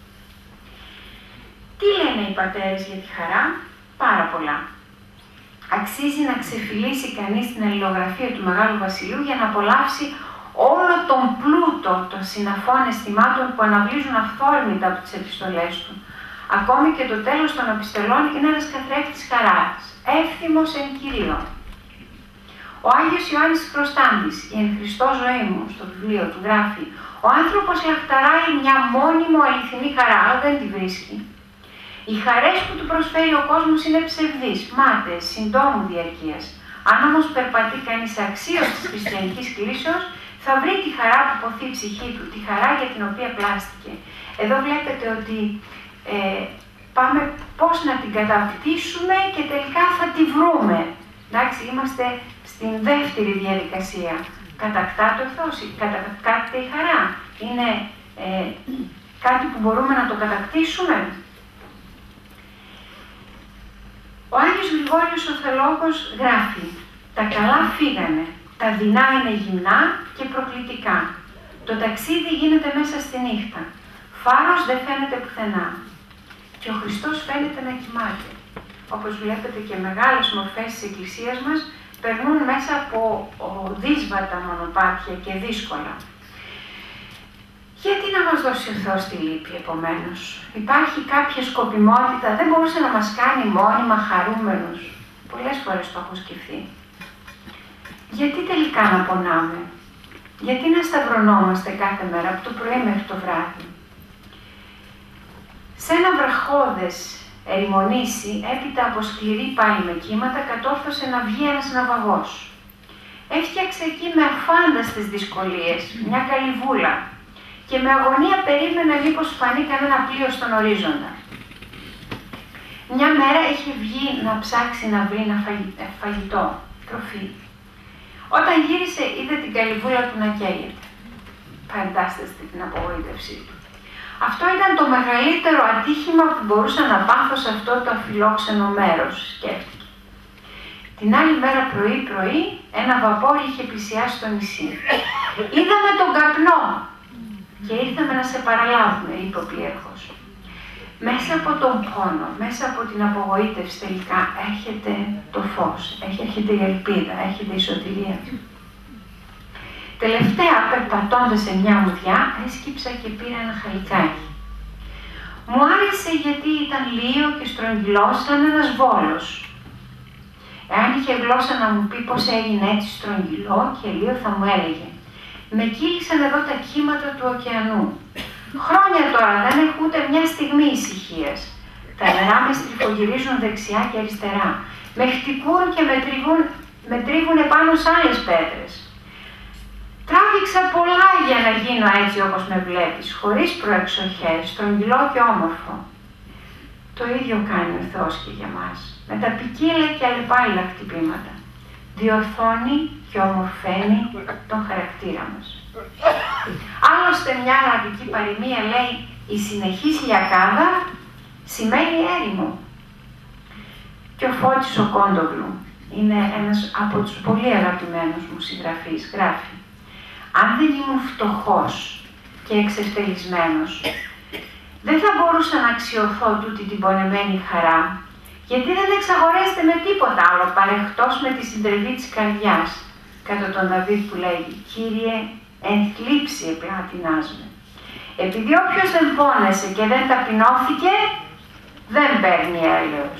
Τι λένε οι πατέρες για τη χαρά? Πάρα πολλά. Αξίζει να ξεφυλίσει κανείς την αλληλογραφία του Μεγάλου Βασιλείου για να απολαύσει όλο τον πλούτο των συναφών αισθημάτων που αναβλύζουν αυθόρμητα από τις επιστολές του. Ακόμη και το τέλος των επιστολών είναι ένας καθρέφτης χαράς, εύθυμος εν Κυρίω. Ο Άγιος Ιωάννης Χρωστάντης, η Εν Χριστώ ζωή μου, στο βιβλίο του γράφει «Ο άνθρωπος λαχταράει μια μόνιμο αληθινή χαρά, αλλά δεν τη βρίσκει. Οι χαρές που του προσφέρει ο κόσμος είναι ψευδείς, μάταιες, συντόμου διαρκείας. Αν όμως περπατεί κανείς αξίως της χριστιανικής κλίσεως, θα βρει τη χαρά που ποθεί η ψυχή του, τη χαρά για την οποία πλάστηκε». Εδώ βλέπετε ότι ε, πάμε πώς να την κατακτήσουμε και τελικά θα τη βρούμε. Εντάξει, είμαστε στην δεύτερη διαδικασία. Κατακτάται ο Θεός, κατακτάται η χαρά. Είναι ε, κάτι που μπορούμε να το κατακτήσουμε. Ο Άγιος Γρηγόριος ο Θεολόγος γράφει «Τα καλά φύγανε, τα δεινά είναι γυμνά και προκλητικά. Το ταξίδι γίνεται μέσα στη νύχτα. Φάρος δεν φαίνεται πουθενά. Και ο Χριστός φαίνεται να κοιμάται». Όπως βλέπετε και μεγάλες μορφές της Εκκλησίας μας περνούν μέσα από ο, δύσβατα μονοπάτια και δύσκολα. Γιατί να μας δώσει ο Θεός τη λύπη, επομένως? Υπάρχει κάποια σκοπιμότητα, δεν μπορούσε να μας κάνει μόνιμα χαρούμενους? Πολλές φορές το έχω σκεφτεί. Γιατί τελικά να πονάμε? Γιατί να σταυρωνόμαστε κάθε μέρα από το πρωί μέχρι το βράδυ? Σε ένα βραχώδες ερημονήσι, έπειτα από σκληρή πάλι με κύματα, κατόρθωσε να βγει ένας ναυαγός. Έφτιαξε εκεί με αφάνταστες δυσκολίες μια καλυβούλα και με αγωνία περίμενε μήπως φανεί κανένα πλοίο στον ορίζοντα. Μια μέρα είχε βγει να ψάξει να βρει ένα φαγητό, τροφή. Όταν γύρισε, είδε την καλυβούλα του να καίγεται. Φαντάστεστε την απογοήτευσή του. Αυτό ήταν το μεγαλύτερο ατύχημα που μπορούσα να πάθω σε αυτό το αφιλόξενο μέρος, σκέφτηκε. Την άλλη μέρα πρωί-πρωί, ένα βαπόρι είχε πλησιάσει στο νησί. Είδαμε τον καπνό και ήρθαμε να σε παραλάβουμε, είπε ο πλοίαρχος. Μέσα από τον πόνο, μέσα από την απογοήτευση τελικά έρχεται το φως, έρχεται η ελπίδα, έρχεται η σωτηρία. Τελευταία, περπατώντας σε μια μουδιά, έσκυψα και πήρα ένα χαλικάκι. Μου άρεσε γιατί ήταν λίο και στρογγυλός σαν ένας βόλος. Εάν είχε γλώσσα να μου πει πώς έγινε έτσι στρογγυλό και λίο, θα μου έλεγε. Με κύλησαν εδώ τα κύματα του ωκεανού. Χρόνια τώρα δεν έχω ούτε μια στιγμή ησυχίας. Τα νερά με στριφογυρίζουν δεξιά και αριστερά. Με χτυπούν και με τρίβουν, με τρίβουν επάνω σε άλλες πέτρες. Τράβηξα πολλά για να γίνω έτσι όπως με βλέπεις, χωρίς προεξοχές, στρογγυλό και όμορφο. Το ίδιο κάνει ο Θεός και για μας, με τα ποικίλα και αλλεπάλληλα χτυπήματα. Διορθώνει και ομορφαίνει τον χαρακτήρα μας. Άλλωστε μια αραβική παροιμία λέει «Η συνεχής λιακάδα σημαίνει έρημο». Και ο Φώτης ο Κόντογλου είναι ένας από τους πολύ αγαπημένους μου συγγραφείς, γράφει «Αν δεν ήμουν φτωχός και εξευτελισμένος, δεν θα μπορούσα να αξιωθώ τούτη την πονεμένη χαρά, γιατί δεν εξαγορέστε με τίποτα άλλο παρεχτός με τη συντριβή της καρδιάς», κατά τον Δαβίδ που λέγει «Κύριε, εν θλίψη επλάτινάς με». Επειδή όποιος δεν πόνεσε και δεν ταπεινώθηκε, δεν παίρνει έλεος.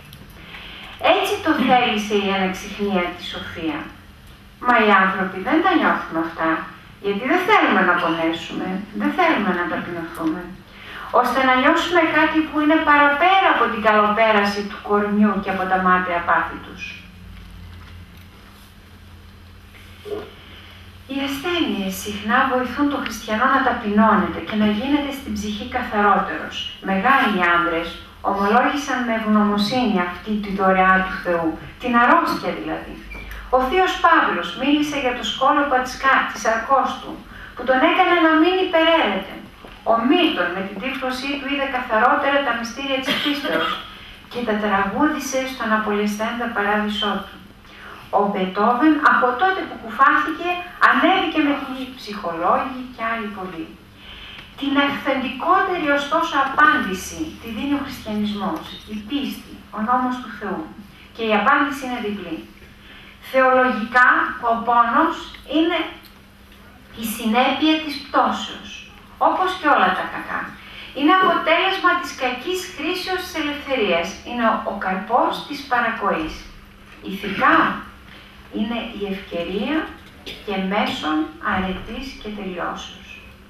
Έτσι το θέλησε η ανεξιχνία τη Σοφία. Μα οι άνθρωποι δεν τα νιώθουμε αυτά, γιατί δεν θέλουμε να πονέσουμε, δεν θέλουμε να ταπεινωθούμε, ώστε να νιώσουμε κάτι που είναι παραπέρα από την καλοπέραση του κορμιού και από τα μάταια πάθη τους. Οι ασθένειες συχνά βοηθούν τον χριστιανό να ταπεινώνεται και να γίνεται στην ψυχή καθαρότερος. Μεγάλοι άντρες ομολόγησαν με ευγνωμοσύνη αυτή τη δωρεά του Θεού, την αρρώστια δηλαδή. Ο θείος Παύλος μίλησε για το σκόλοπα της, της αρκός του, που τον έκανε να μην υπεραίρεται. Ο Μίλτον με την τύφλωσή του είδε καθαρότερα τα μυστήρια της πίστεως και τα τραγούδισε στον απολεσθέντα παράδεισό του. Ο Μπετόβεν από τότε που κουφάθηκε ανέβηκε με τη ψυχολόγοι και άλλοι πολλοί. Την αυθεντικότερη ωστόσο απάντηση τη δίνει ο χριστιανισμός, η πίστη, ο νόμος του Θεού. Και η απάντηση είναι διπλή. Θεολογικά ο πόνος είναι η συνέπεια της πτώσεως, όπως και όλα τα κακά. Είναι αποτέλεσμα της κακής χρήσεως της ελευθερίας. Είναι ο καρπός της παρακοής. Ηθικά είναι η ευκαιρία και μέσον αρετής και τελειώσεως.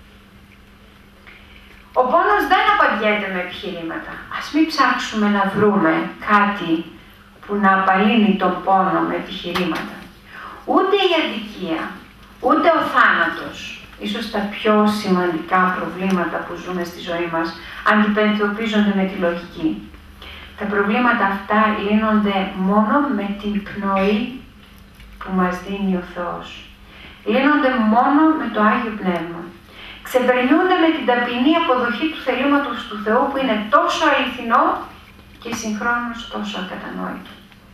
Ο πόνος δεν απαντιέται με επιχειρήματα. Ας μην ψάξουμε να βρούμε κάτι που να απαλύνει τον πόνο με επιχειρήματα. Ούτε η αδικία, ούτε ο θάνατος, ίσως τα πιο σημαντικά προβλήματα που ζούμε στη ζωή μας, αντιπεντωπίζονται με τη λογική. Τα προβλήματα αυτά λύνονται μόνο με την πνοή που μας δίνει ο Θεός. Λύνονται μόνο με το Άγιο Πνεύμα. Ξεπερνιούνται με την ταπεινή αποδοχή του θελήματος του Θεού που είναι τόσο αληθινό και συγχρόνως τόσο ακατανόητο.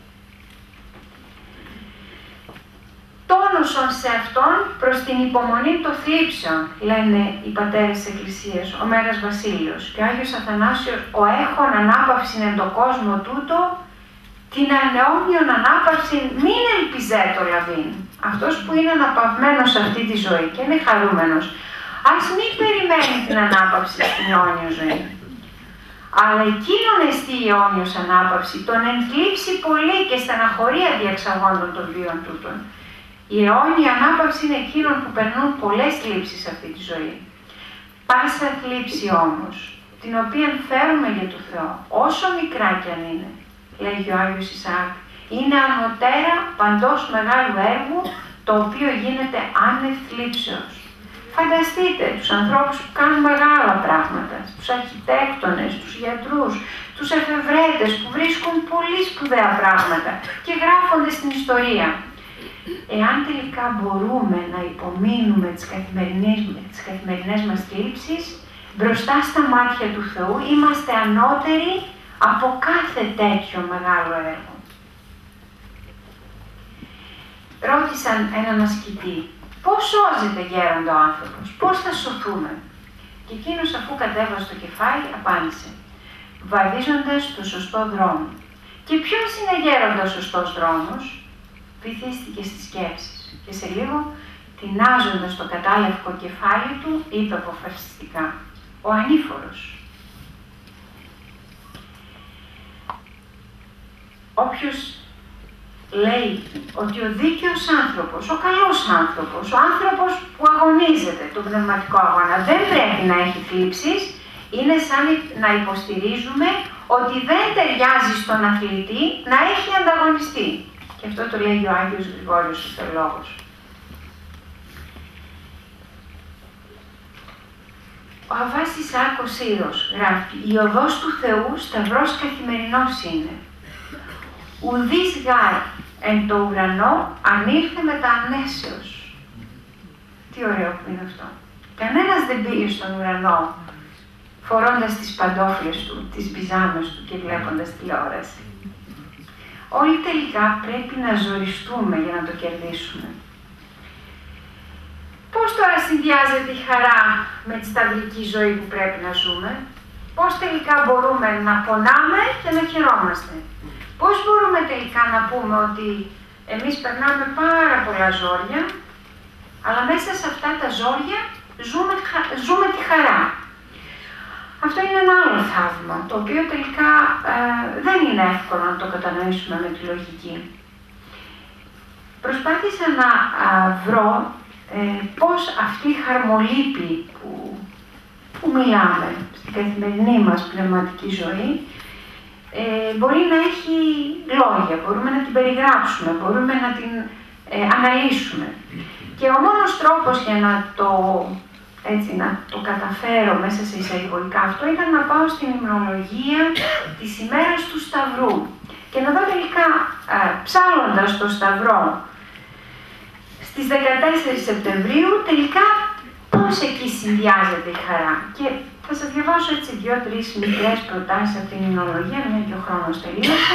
Τόνωσον σε αυτόν προς την υπομονή των θλίψεων, λένε οι πατέρες της Εκκλησίας, ο Μέγας Βασίλειος και ο Άγιος Αθανάσιος, ο έχων ανάπαυσιν εν το κόσμο τούτο, την ανεόμοιον ανάπαυση μην ελπιζέτο λαβήν. Αυτός που είναι αναπαυμένος σε αυτή τη ζωή και είναι χαρούμενος, ας μην περιμένει την ανάπαυση στην αιώνιο ζωή. Αλλά εκείνον εστί η αιώνιος ανάπαυση, τον ενθλίψει πολύ και στεναχωρία διαξαγόντων των βίων τούτων. Η αιώνια ανάπαυση είναι εκείνων που περνούν πολλές θλίψεις σε αυτή τη ζωή. Πάσα θλίψη όμως, την οποία φέρουμε για το Θεό, όσο μικρά κι αν είναι, λέγει ο Άγιος Ισαάκ, είναι ανωτέρα παντός μεγάλου έργου, το οποίο γίνεται άνευ θλίψεως. Φανταστείτε τους ανθρώπους που κάνουν μεγάλα πράγματα, τους αρχιτέκτονες, τους γιατρούς, τους εφευρέτες που βρίσκουν πολύ σπουδαία πράγματα και γράφονται στην ιστορία. Εάν τελικά μπορούμε να υπομείνουμε τις καθημερινές, τις καθημερινές μας θλίψεις, μπροστά στα μάτια του Θεού είμαστε ανώτεροι από κάθε τέτοιο μεγάλο έργο. Ρώτησαν έναν ασκητή, πώς σώζεται γέροντα ο άνθρωπος, πώς θα σωθούμε? Και εκείνος, αφού κατέβασε το κεφάλι, απάντησε, βαδίζοντας το σωστό δρόμο. Και ποιος είναι γέροντα ο σωστός δρόμος? Βυθίστηκε στις σκέψεις και σε λίγο, τεινάζοντας το κατάλευκο κεφάλι του, είπε αποφασιστικά, ο ανήφορος. Όποιος λέει ότι ο δίκαιος άνθρωπος, ο καλός άνθρωπος, ο άνθρωπος που αγωνίζεται τον πνευματικό αγώνα δεν πρέπει να έχει θλίψεις, είναι σαν να υποστηρίζουμε ότι δεν ταιριάζει στον αθλητή να έχει ανταγωνιστή. Και αυτό το λέει ο Άγιος Γρηγόριος ο Θεολόγος. Ο Αββάς Ισαάκ ο Σύρος γράφει «Η οδός του Θεού σταυρός καθημερινός είναι. Ουδής γάρ εν το ουρανό αν ήρθε με τα ανέσεως». Τι ωραίο που είναι αυτό. Κανένας δεν πήγε στον ουρανό φορώντας τις παντόφλες του, τις πιζάμες του και βλέποντας τηλεόραση. Όλοι τελικά πρέπει να ζοριστούμε για να το κερδίσουμε. Πώς τώρα συνδυάζεται η χαρά με τη σταυρική ζωή που πρέπει να ζούμε? Πώς τελικά μπορούμε να πονάμε και να χαιρόμαστε? Πώς μπορούμε τελικά να πούμε ότι εμείς περνάμε πάρα πολλά ζόρια, αλλά μέσα σε αυτά τα ζόρια ζούμε, ζούμε τη χαρά? Αυτό είναι ένα άλλο θαύμα, το οποίο τελικά ε, δεν είναι εύκολο να το κατανοήσουμε με τη λογική. Προσπάθησα να α, βρω ε, πώς αυτή η χαρμολύπη που, που μιλάμε στην καθημερινή μας πνευματική ζωή ε, μπορεί να έχει λόγια, μπορούμε να την περιγράψουμε, μπορούμε να την ε, αναλύσουμε. Και ο μόνος τρόπος για να το έτσι να το καταφέρω μέσα σε εισαγωγικά αυτό ήταν να πάω στην υμνολογία της ημέρας του Σταυρού και να δω τελικά ε, ψάλλοντας το Σταυρό στις δεκατέσσερις Σεπτεμβρίου τελικά πώς εκεί συνδυάζεται η χαρά. Και θα σας διαβάσω έτσι δύο-τρεις μικρές προτάσεις από την υμνολογία, μια και ο χρόνος τελείωσε.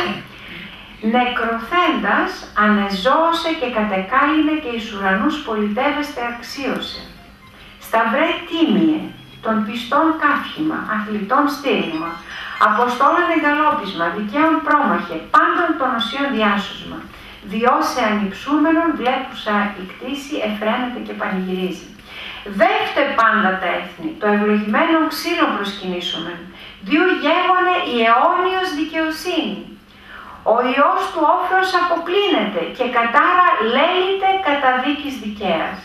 Νεκροθέντας ανεζώωσε και κατεκάλυνε και εις ουρανούς πολιτεύεστε αξίωσε. Σταυρέ τίμιε, των πιστών κάφημα, αθλητών στήριγμα, αποστόλων εγκαλόπισμα, δικαίων πρόμαχε, πάντων των οσίων διάσωσμα. Διώσε ανυψούμενον, βλέπουσα η κτήση, εφραίνεται και πανηγυρίζει. Δέχτε πάντα τα έθνη, το ευλογημένο ξύλο προσκυνήσομεν, διού γέγονε η αιώνιος δικαιοσύνη. Ο Υιός του όφρος αποκλίνεται και κατάρα λέλειται κατά δίκης δικαίας.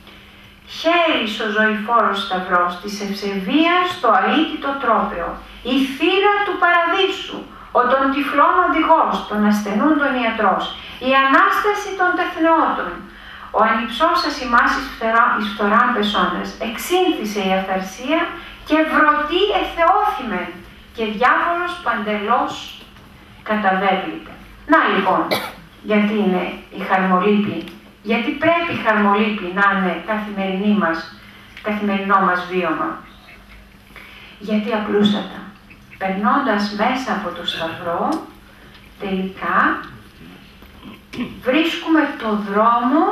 Χέρις ο ζωηφόρος σταυρός της ευσεβίας στο αίτητο τρόπαιο, η θύρα του παραδείσου, ο των τυφλών οδηγός, των ασθενούν των ιατρός, η Ανάσταση των τεθνεώτων, ο ανυψός σας ημάς εις φθοράν πεσόντας, εξήνθησε η αυθαρσία και βρωτή εθεώθημεν και διάβολος παντελώς καταβέβληται. Να λοιπόν, γιατί είναι η χαρμολύπη, γιατί πρέπει η χαρμολύπη να είναι καθημερινή μας, καθημερινό μας βίωμα. Γιατί απλούστατα, περνώντας μέσα από το Σταυρό, τελικά βρίσκουμε το δρόμο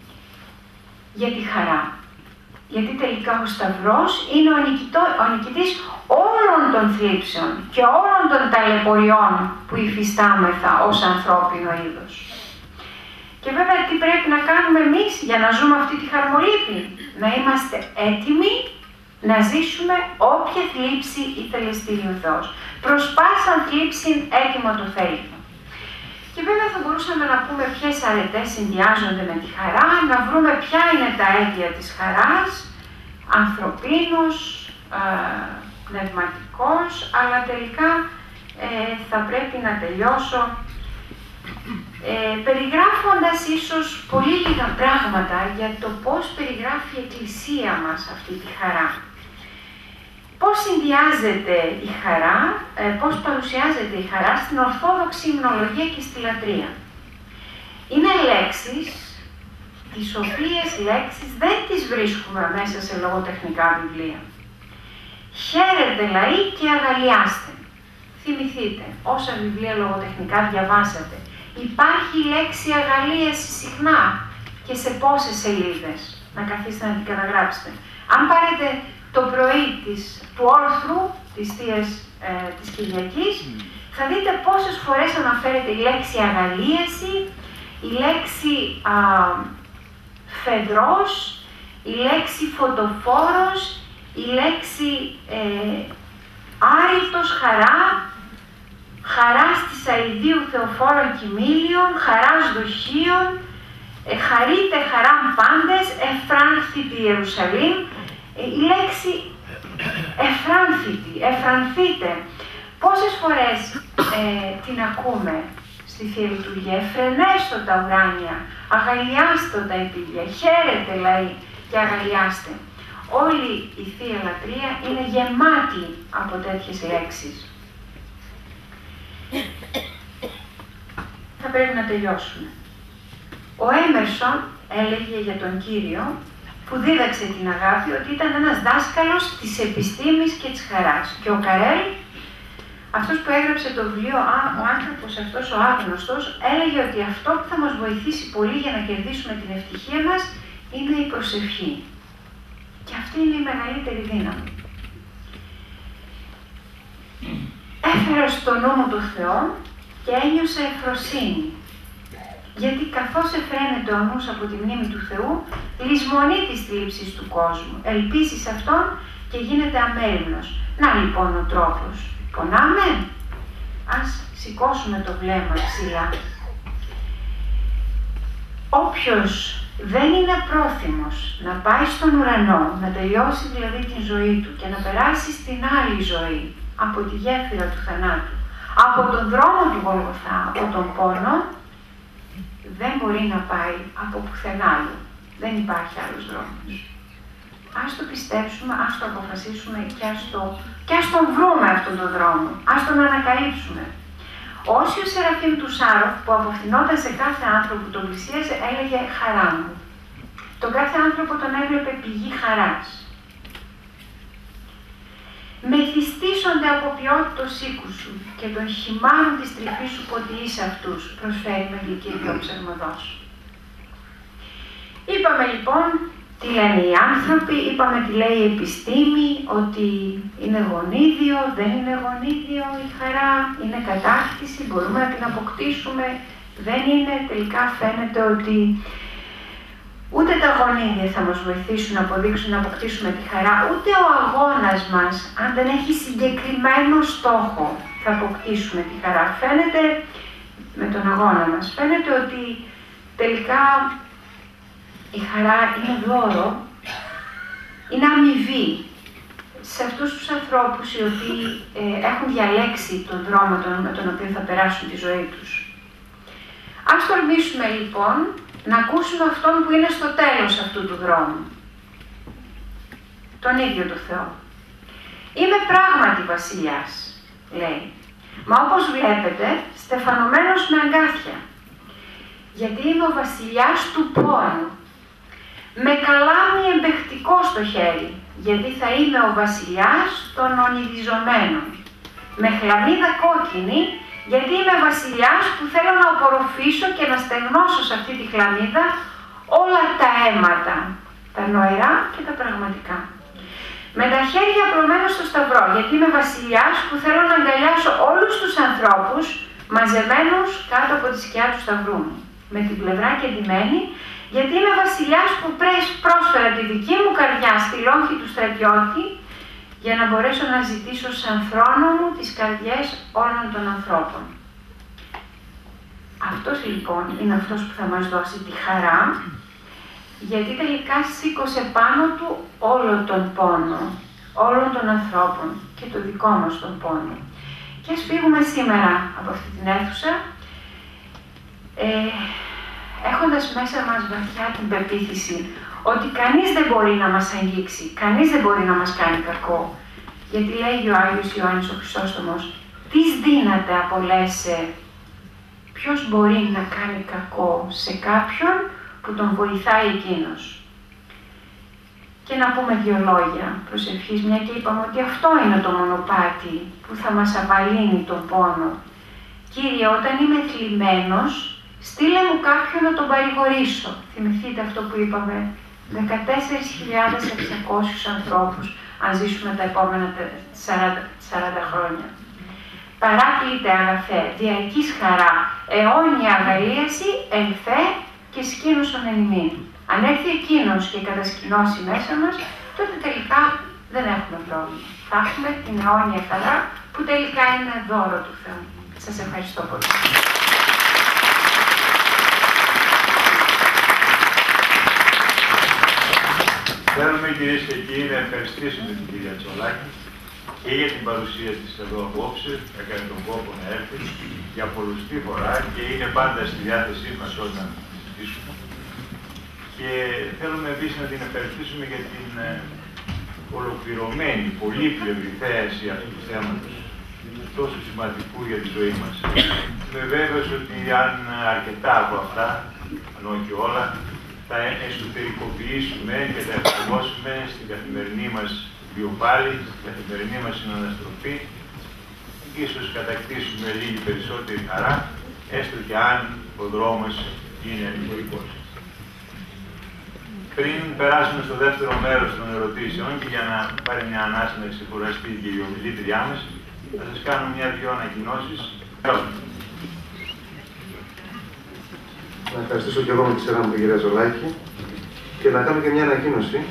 για τη χαρά. Γιατί τελικά ο Σταυρός είναι ο, νικητό, ο νικητής όλου όλων των θλίψεων και όλων των ταλαιπωριών που υφιστάμεθα ως ανθρώπινο είδος. Και βέβαια τι πρέπει να κάνουμε εμείς για να ζούμε αυτή τη χαρμολύπη? Να είμαστε έτοιμοι να ζήσουμε όποια θλίψη ήθελε στείλει ο Θεός. Προς πάσαν θλίψην έτοιμο το θέλημα. Και βέβαια θα μπορούσαμε να πούμε ποιες αρετές συνδυάζονται με τη χαρά, να βρούμε ποια είναι τα αίτια της χαράς, ανθρωπίνος, ε, πνευματικός, αλλά τελικά ε, θα πρέπει να τελειώσω ε, περιγράφοντας ίσως πολύ λίγα πράγματα για το πώς περιγράφει η Εκκλησία μας αυτή τη χαρά. Πώς συνδυάζεται η χαρά, ε, πώς παρουσιάζεται η χαρά στην Ορθόδοξη Υμνολογία και στη Λατρεία. Είναι λέξεις, τις οποίες λέξεις δεν τις βρίσκουμε μέσα σε λογοτεχνικά βιβλία. Χαίρετε λαοί και αγαλιάστε. Θυμηθείτε, όσα βιβλία λογοτεχνικά διαβάσατε. Υπάρχει η λέξη αγαλίαση συχνά και σε πόσες σελίδες. Να καθίσετε να την καταγράψετε. Αν πάρετε το πρωί της, του όρθρου της Θείας ε, της Κυριακής, θα δείτε πόσες φορές αναφέρεται η λέξη αγαλίαση, η λέξη α, φεδρός, η λέξη φωτοφόρος, η λέξη ε, άρρητος χαρά, χαράς της αηδίου Θεοφόρων κοιμήλιων, χαράς δοχείων, ε, χαρείτε χαράν πάντες, εφράνθητη Ιερουσαλήμ, ε, η λέξη εφράνθητη, εφρανθείτε. Πόσες φορές ε, την ακούμε στη Θεία Λειτουργία? Εφρενέστο τα ουράνια, αγαλιάστο τα επίδια, χαίρετε λαοί και αγαλιάστε. Όλη η Θεία Λατρεία είναι γεμάτη από τέτοιες λέξεις. Θα πρέπει να τελειώσουμε. Ο Έμερσον έλεγε για τον Κύριο, που δίδαξε την αγάπη, ότι ήταν ένας δάσκαλος της επιστήμης και της χαράς. Και ο Καρέλ, αυτός που έγραψε το βιβλίο «Ο άνθρωπος αυτός ο άγνωστος», έλεγε ότι αυτό που θα μας βοηθήσει πολύ για να κερδίσουμε την ευτυχία μας είναι η προσευχή. Και αυτή είναι η μεγαλύτερη δύναμη. Έφερα στο νου μου το Θεό και ένιωσα ευφροσύνη. Γιατί καθώς εφραίνεται ο νους από τη μνήμη του Θεού, λησμονεί τις θλίψεις του κόσμου, ελπίζει σε Αυτόν και γίνεται αμέριμνος. Να λοιπόν ο τρόπος. Πονάμε? Ας σηκώσουμε το βλέμμα ψηλά. Όποιος δεν είναι πρόθυμος να πάει στον ουρανό, να τελειώσει δηλαδή την ζωή του και να περάσει στην άλλη ζωή, από τη γέφυρα του θανάτου, από τον δρόμο του Γολγοθά, από τον πόνο, δεν μπορεί να πάει από πουθενά άλλο. Δεν υπάρχει άλλος δρόμος. Ας το πιστέψουμε, ας το αποφασίσουμε και ας, το, και ας τον βρούμε αυτόν τον δρόμο. Ας τον ανακαλύψουμε. Ο Όσιος Σεραφείμ του Σάροφ, που αποφθηνόταν σε κάθε άνθρωπο που τον πλησίαζε, έλεγε «χαρά μου». Τον κάθε άνθρωπο τον έβλεπε πηγή χαράς. Μεθυστήσονται από ποιότητος οίκου σου και των χυμάρων της τρυφής σου ποτιείς αυτούς, προσφέρει με γλυκύριο ψευδός. Είπαμε λοιπόν τι λένε οι άνθρωποι, είπαμε τι λέει η επιστήμη, ότι είναι γονίδιο, δεν είναι γονίδιο η χαρά, είναι κατάκτηση, μπορούμε να την αποκτήσουμε, δεν είναι, τελικά φαίνεται ότι ούτε τα γονίδια θα μας βοηθήσουν να αποδείξουν να αποκτήσουμε τη χαρά, ούτε ο αγώνας μας, αν δεν έχει συγκεκριμένο στόχο, θα αποκτήσουμε τη χαρά. Φαίνεται, με τον αγώνα μας, φαίνεται ότι τελικά η χαρά είναι δώρο, είναι αμοιβή σε αυτούς τους ανθρώπους οι οποίοι ε, έχουν διαλέξει τον δρόμο τον, με τον οποίο θα περάσουν τη ζωή τους. Ας τολμήσουμε λοιπόν να ακούσουμε αυτόν που είναι στο τέλος αυτού του δρόμου. Τον ίδιο το Θεό. Είμαι πράγματι βασιλιάς, λέει. Μα όπως βλέπετε, στεφανωμένος με αγκάθια. Γιατί είμαι ο βασιλιάς του πόνου. Με καλάμι εμπεχτικό στο χέρι, γιατί θα είμαι ο βασιλιάς των ονειδιζομένων. Με χλαμίδα κόκκινη, γιατί είμαι βασιλιάς που θέλω να απορροφήσω και να στεγνώσω σε αυτή τη χλαμίδα όλα τα αίματα, τα νοερά και τα πραγματικά. Με τα χέρια απλωμένα στο σταυρό, γιατί είμαι βασιλιάς που θέλω να αγκαλιάσω όλους τους ανθρώπους μαζεμένους κάτω από τη σκιά του σταυρού μου. Με την πλευρά κεντυμένη, γιατί είμαι βασιλιάς που πρόσφερα τη δική μου καρδιά στη λόγχη του στρατιώτη για να μπορέσω να ζητήσω σαν θρόνο μου τις καρδιές όλων των ανθρώπων. Αυτός λοιπόν είναι αυτός που θα μας δώσει τη χαρά, γιατί τελικά σήκωσε πάνω του όλο τον πόνο, όλων των ανθρώπων και το δικό μας τον πόνο. Και ας φύγουμε σήμερα από αυτή την αίθουσα, ε, έχοντας μέσα μας βαθιά την πεποίθηση ότι κανείς δεν μπορεί να μας αγγίξει, κανείς δεν μπορεί να μας κάνει κακό. Γιατί λέγει ο Άγιος Ιωάννης ο Χρυσόστομος, «Τις δύναται απολέσαι, ποιος μπορεί να κάνει κακό σε κάποιον που τον βοηθάει εκείνος». Και να πούμε δύο λόγια προσευχής, μια και είπαμε ότι αυτό είναι το μονοπάτι που θα μας απαλύνει τον πόνο. Κύριε, όταν είμαι θλιμμένος, στείλε μου κάποιον να τον παρηγορήσω. Θυμηθείτε αυτό που είπαμε, δεκατέσσερις χιλιάδες εξακόσιους ανθρώπους, αν ζήσουμε τα επόμενα σαράντα χρόνια. Παράκλητε αγαθέ, διαρκής χαρά, αιώνια αγαλίαση, ελθέ και σκήνωσον εν ημίν. Αν έρθει εκείνος και κατασκηνώσει μέσα μας, τότε τελικά δεν έχουμε πρόβλημα. Θα έχουμε την αιώνια χαρά που τελικά είναι δώρο του Θεού. Σας ευχαριστώ πολύ. Θέλουμε, κυρίες και κύριοι, να ευχαριστήσουμε την κυρία Τσολάκη και για την παρουσία της εδώ απόψε, έκανε τον κόπο να έρθει για πολλωστή φορά και είναι πάντα στη διάθεσή μας όταν συζητήσουμε. Και θέλουμε επίσης να την ευχαριστήσουμε για την ε, ολοκληρωμένη, πολύπλευρη θέαση αυτού του θέματος, τόσο σημαντικού για τη ζωή μας. Είμαι βέβαιος ότι αν αρκετά από αυτά, αν όχι όλα, θα εσωτερικοποιήσουμε και θα εφαρμόσουμε στην καθημερινή μας βιοπάλη, στην καθημερινή μας συναναστροφή, και ίσως κατακτήσουμε λίγη περισσότερη χαρά, έστω και αν ο δρόμος είναι ανηφορικός. Πριν περάσουμε στο δεύτερο μέρος των ερωτήσεων και για να πάρει μια ανάσα να ξεκουραστεί και η ομιλήτριά μας, θα σας κάνω μια-δυο ανακοινώσεις. Να ευχαριστήσω και εγώ με τη σειρά μου την κυρία Ζολάκη και να κάνω και μια ανακοίνωση.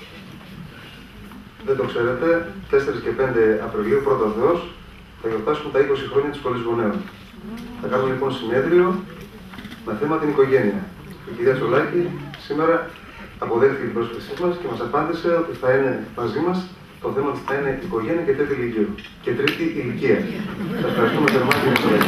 Δεν το ξέρετε, τέσσερις και πέντε Απριλίου, πρώτο Θεός, θα γιορτάσουμε τα είκοσι χρόνια της Σχολής Γονέων. Θα κάνουμε λοιπόν συνέδριο με θέμα την οικογένεια. Η κυρία Ζολάκη σήμερα αποδέχτηκε την πρόσκλησή μας και μας απάντησε ότι θα είναι μαζί μας, το θέμα της θα είναι οικογένεια και τρίτη ηλικία. Και τρίτη ηλικία. Σας ευχαριστούμε θερμά κύριε Ζολάκη.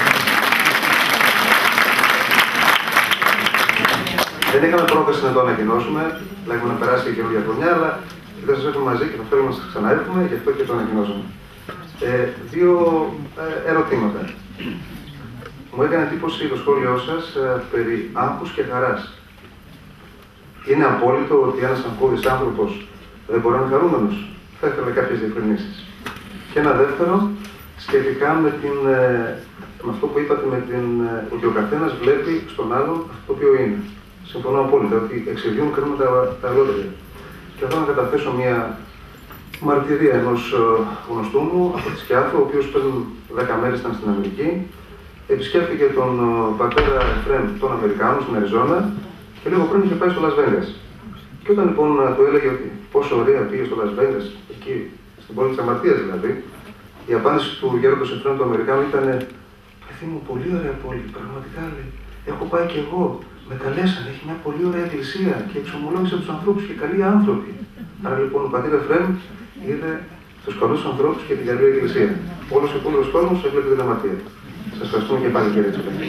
Δεν είχαμε πρόθεση να το ανακοινώσουμε, λέγουμε να περάσει και καινούργια χρονιά, αλλά δεν σας έχουμε μαζί και θα θέλουμε να σας ξαναέρθουμε, γι' αυτό και το ανακοινώσαμε. Ε, δύο ε, ερωτήματα. Μου έκανε εντύπωση το σχόλιο σας ε, περί άγχους και χαράς. Είναι απόλυτο ότι ένας αγχώδης άνθρωπος δεν μπορεί να είναι χαρούμενος? Θα ήθελα κάποιες διευκρινήσεις. Και ένα δεύτερο, σχετικά με, την, ε, με αυτό που είπατε, με την, ε, ότι ο καθένας βλέπει στον άλλον αυτό το οποίο είναι. Συμφωνώ απόλυτα ότι εξηγούν κρίνουν τα, τα αγρότια. Και θέλω να καταθέσω μια μαρτυρία ενός γνωστού μου από τη Σκιάθο, ο οποίος πριν δέκα μέρες ήταν στην Αμερική. Επισκέφθηκε τον πατέρα Εφρέμ των Αμερικάνων στην Αριζόνα και λίγο πριν είχε πάει στο Las Vegas. Και όταν λοιπόν του έλεγε ότι πόσο ωραία πήγε στο Las Vegas, εκεί στην πόλη της Αμαρτίας δηλαδή, η απάντηση του γέροντος Εφρέμ του Αμερικάνου ήταν: «Παιδί μου, πολύ ωραία πόλη, πραγματικά λέει. Έχω πάει κι εγώ. Με καλέσανε, έχει μια πολύ ωραία εκκλησία και εξομολόγησε τους ανθρώπους και καλοί άνθρωποι». Άρα λοιπόν ο πατήρ Εφρέμ είδε τους καλούς ανθρώπους και την καλή εκκλησία. Όλος ο υπόλοιπος κόσμος έβλεπε την αμαρτία. Σας ευχαριστούμε και πάλι κύριε Τσολάκη.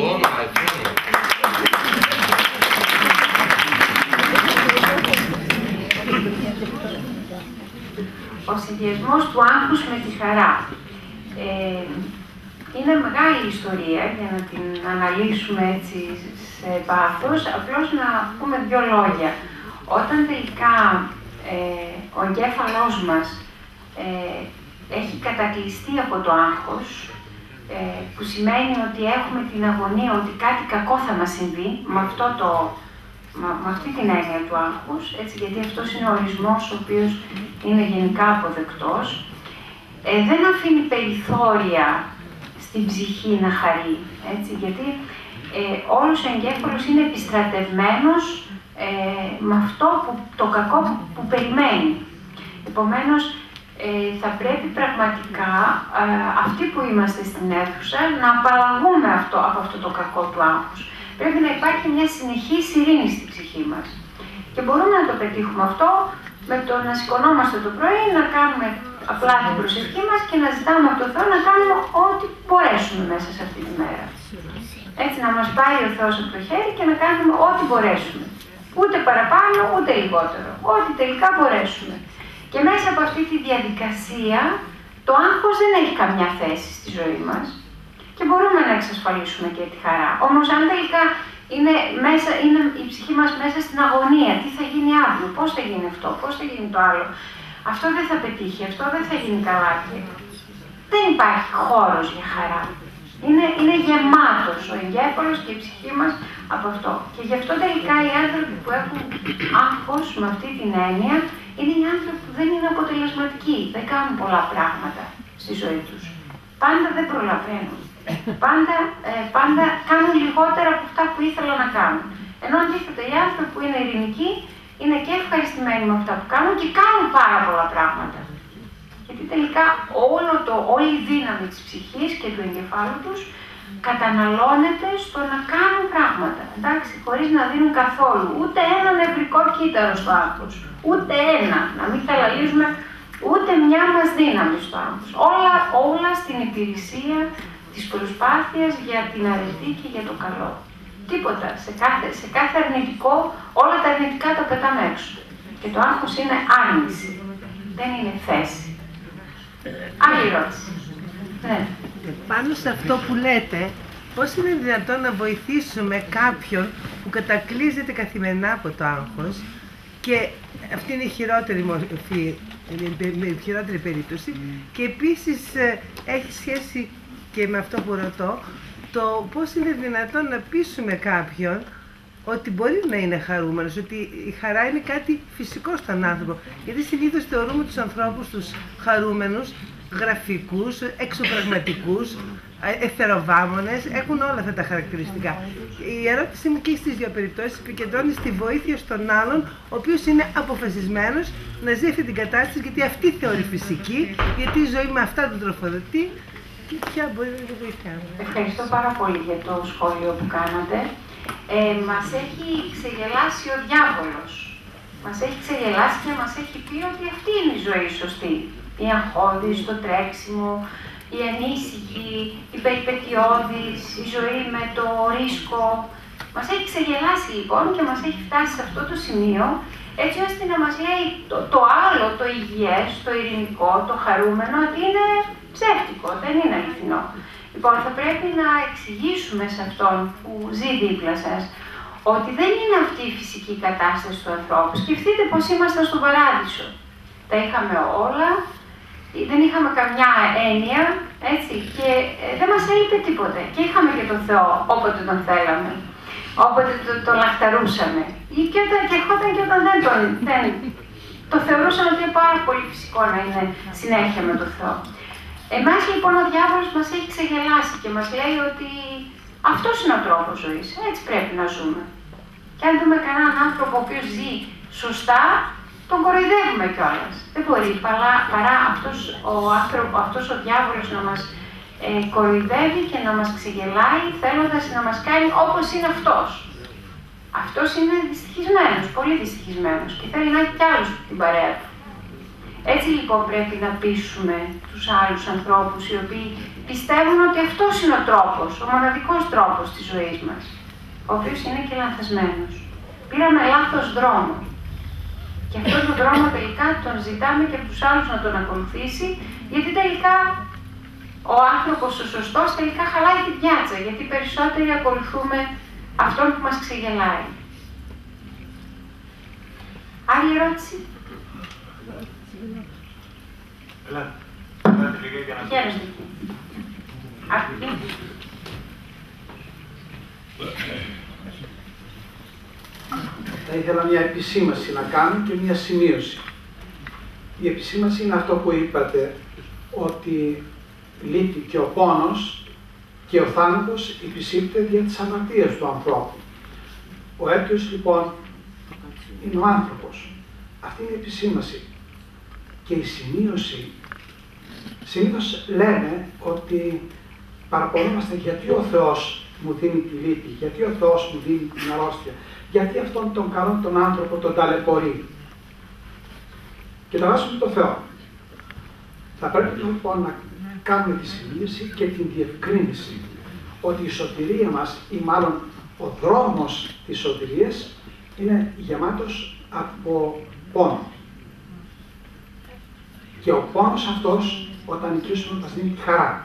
Ο συνδυασμός του άγχους με τη χαρά. Ε, είναι μεγάλη ιστορία για να την αναλύσουμε έτσι σε βάθος, απλώς να πούμε δύο λόγια. Όταν τελικά ε, ο εγκέφαλός μας ε, έχει κατακλειστεί από το άγχος, ε, που σημαίνει ότι έχουμε την αγωνία ότι κάτι κακό θα μας συμβεί, με αυτό το με αυτή την έννοια του άγχους, έτσι, γιατί αυτός είναι ο ορισμός ο οποίος είναι γενικά αποδεκτός, ε, δεν αφήνει περιθώρια στην ψυχή να χαρεί, έτσι, γιατί ε, όλος ο εγκέφαλος είναι επιστρατευμένος ε, με αυτό που, το κακό που, που περιμένει. Επομένως, ε, θα πρέπει πραγματικά ε, αυτοί που είμαστε στην αίθουσα να απαλλαγούμε αυτό, από αυτό το κακό του άγχους. Πρέπει να υπάρχει μια συνεχής ειρήνη στην ψυχή μας. Και μπορούμε να το πετύχουμε αυτό με το να σηκωνόμαστε το πρωί, να κάνουμε απλά την προσευχή μας και να ζητάμε από τον Θεό να κάνουμε ό,τι μπορέσουμε μέσα σε αυτή τη μέρα. Έτσι, να μας πάει ο Θεός από το χέρι και να κάνουμε ό,τι μπορέσουμε. Ούτε παραπάνω, ούτε λιγότερο. Ό,τι τελικά μπορέσουμε. Και μέσα από αυτή τη διαδικασία, το άγχος δεν έχει καμιά θέση στη ζωή μας και μπορούμε να εξασφαλίσουμε και τη χαρά. Όμως, αν τελικά είναι, μέσα, είναι η ψυχή μας μέσα στην αγωνία, τι θα γίνει αύριο, πώς θα γίνει αυτό, πώς θα γίνει το άλλο, αυτό δεν θα πετύχει, αυτό δεν θα γίνει καλά. Δεν υπάρχει χώρος για χαρά. Είναι, είναι γεμάτος ο εγκέφαλος και η ψυχή μας από αυτό. Και γι' αυτό τελικά οι άνθρωποι που έχουν άγχος με αυτή την έννοια είναι οι άνθρωποι που δεν είναι αποτελεσματικοί, δεν κάνουν πολλά πράγματα στη ζωή τους. Πάντα δεν προλαβαίνουν. Πάντα, ε, πάντα κάνουν λιγότερα από αυτά που ήθελαν να κάνουν. Ενώ αντίθετα οι άνθρωποι που είναι ειρηνικοί είναι και ευχαριστημένοι με αυτά που κάνουν και κάνουν πάρα πολλά πράγματα. Γιατί τελικά όλο το, όλη η δύναμη της ψυχής και του εγκεφάλου τους καταναλώνεται στο να κάνουν πράγματα, εντάξει, χωρίς να δίνουν καθόλου ούτε ένα νευρικό κύτταρο στο άγχος, ούτε ένα, να μην θελαλίζουμε ούτε μια μας δύναμη στο άγχος. Όλα, όλα στην υπηρεσία της προσπάθειας για την αρετή και για το καλό. Τίποτα, σε κάθε, σε κάθε αρνητικό, όλα τα αρνητικά τα πετάμε έξω. Και το άγχος είναι άρνηση, δεν είναι θέση. Άλλη ερώτηση. Ναι. Πάνω σε αυτό που λέτε, πώς είναι δυνατόν να βοηθήσουμε κάποιον που κατακλείζεται καθημερινά από το άγχος και αυτή είναι η χειρότερη μορφή, η χειρότερη περίπτωση και επίσης έχει σχέση και με αυτό που ρωτώ, το πώς είναι δυνατόν να πείσουμε κάποιον ότι μπορεί να είναι χαρούμενος, ότι η χαρά είναι κάτι φυσικό στον άνθρωπο. Γιατί συνήθως θεωρούμε τους ανθρώπους τους χαρούμενους, γραφικούς, εξωπραγματικούς, εθεροβάμονες, έχουν όλα αυτά τα χαρακτηριστικά. Η ερώτησή μου και στις δύο περιπτώσεις επικεντρώνει στη βοήθεια στον άλλον, ο οποίος είναι αποφασισμένος να ζει αυτή την κατάσταση, γιατί αυτή θεωρεί φυσική, γιατί η ζωή με αυτά τον τροφοδοτεί και ποια μπορεί να είναι βοηθιά. Ευχαριστώ πάρα πολύ για το σχόλιο που κάνατε. Ε, μας έχει ξεγελάσει ο διάβολος. Μας έχει ξεγελάσει και μας έχει πει ότι αυτή είναι η ζωή σωστή. Η αγχώδης, το τρέξιμο, η ανήσυχη, η περιπετειώδης, η ζωή με το ρίσκο. Μας έχει ξεγελάσει λοιπόν και μας έχει φτάσει σε αυτό το σημείο, έτσι ώστε να μας λέει το, το άλλο, το υγιές, το ειρηνικό, το χαρούμενο, ότι είναι ψεύτικο, δεν είναι αληθινό. Λοιπόν, θα πρέπει να εξηγήσουμε σε αυτόν που ζει δίπλα σας ότι δεν είναι αυτή η φυσική κατάσταση του ανθρώπου. Σκεφτείτε πως ήμασταν στον παράδεισο. Τα είχαμε όλα, δεν είχαμε καμιά έννοια, έτσι, και ε, δεν μας έλειπε τίποτε. Και είχαμε και τον Θεό όποτε τον θέλαμε, όποτε το, το λαχταρούσαμε. Ή και, όταν, και ερχόταν και όταν δεν τον... Δεν, το θεωρούσαμε ότι είναι πάρα πολύ φυσικό να είναι συνέχεια με τον Θεό. Εμάς λοιπόν ο διάβολος μας έχει ξεγελάσει και μας λέει ότι αυτός είναι ο τρόπος ζωής, έτσι πρέπει να ζούμε. Και αν δούμε κανέναν άνθρωπο ο οποίος ζει σωστά, τον κοροϊδεύουμε κιόλας. Δεν μπορεί παρά, παρά αυτός, ο άνθρωπο, αυτός ο διάβολος να μας ε, κοροϊδεύει και να μας ξεγελάει, θέλοντας να μας κάνει όπως είναι αυτός. Αυτός είναι δυστυχισμένος, πολύ δυστυχισμένος και θέλει να έχει κι άλλους την παρέα του. Έτσι λοιπόν πρέπει να πείσουμε τους άλλους ανθρώπους οι οποίοι πιστεύουν ότι αυτός είναι ο τρόπος, ο μοναδικός τρόπος της ζωής μας, ο οποίος είναι και λανθασμένος. Πήραμε λάθος δρόμο και αυτόν τον δρόμο τελικά τον ζητάμε και από τους άλλους να τον ακολουθήσει, γιατί τελικά ο άνθρωπος ο σωστός τελικά χαλάει την πιάτσα, γιατί περισσότεροι ακολουθούμε αυτόν που μας ξεγελάει. Άλλη ερώτηση? Έλα, έλα τη λίγα για να... Χαίρεστε. Αυτή. θα ήθελα μια επισήμαση να κάνω και μια σημείωση. Η επισήμαση είναι αυτό που είπατε, ότι λύπη και ο πόνος και ο θάνατος υπησύπτεται δια της αμαρτίας του ανθρώπου. Ο αίτιος λοιπόν είναι ο άνθρωπος. Αυτή είναι η επισήμαση. Και η σημείωση, συνήθως λέμε ότι παραπονούμαστε γιατί ο Θεός μου δίνει τη λύπη, γιατί ο Θεός μου δίνει την αρρώστια, γιατί αυτόν τον καλό τον άνθρωπο τον ταλαιπωρεί. Και τα βάζουμε το Θεό. Θα πρέπει λοιπόν να κάνουμε τη σημείωση και την διευκρίνηση ότι η σωτηρία μας, ή μάλλον ο δρόμος της σωτηρίας, είναι γεμάτος από πόνο. Και ο πόνος αυτός, όταν νικήσουμε, μας δίνει τη χαρά.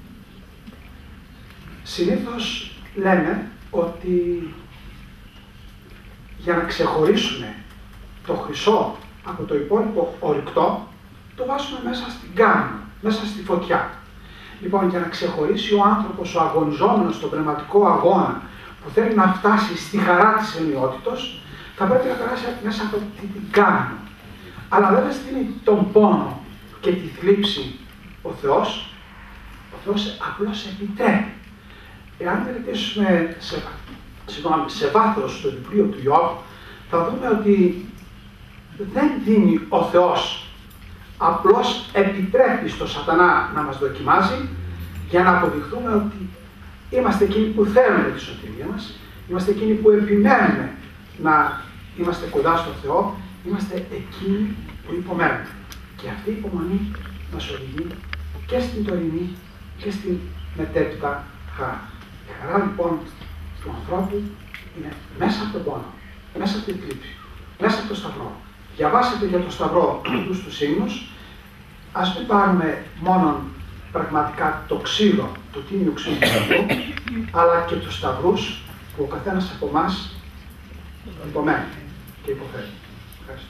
Συνήθως λέμε ότι για να ξεχωρίσουμε το χρυσό από το υπόλοιπο ορυκτό, το βάζουμε μέσα στην κάμνα, μέσα στη φωτιά. Λοιπόν, για να ξεχωρίσει ο άνθρωπος, ο αγωνιζόμενος στον πνευματικό αγώνα, που θέλει να φτάσει στη χαρά της ενιότητος, θα πρέπει να περάσει μέσα από την κάμνα. Αλλά δεν στείλει τον πόνο και τη θλίψη ο Θεός, ο Θεός απλώς επιτρέπει. Εάν μελετήσουμε σε, συγγνώμη, σε βάθος το βιβλίο του Ιώβ, θα δούμε ότι δεν δίνει ο Θεός, απλώς επιτρέπει στο σατανά να μας δοκιμάζει για να αποδειχθούμε ότι είμαστε εκείνοι που θέλουμε τη σωτηρία μας, είμαστε εκείνοι που επιμένουμε να είμαστε κοντά στο Θεό, είμαστε εκείνοι που υπομένουμε. Και αυτή η υπομονή μας οδηγεί και στην τωρινή και στην μετέπειτα χαρά. Η χαρά λοιπόν του ανθρώπου είναι μέσα από τον πόνο, μέσα από την θλίψη, μέσα από το σταυρό. Διαβάσετε για το σταυρό αυτούς τους ύμνους, ας μην πάρουμε μόνο πραγματικά το ξύλο, το τίμιο ξύλο του σταυρού, αλλά και τους σταυρούς που ο καθένας από εμάς υπομένει και υποφέρει. Ευχαριστώ.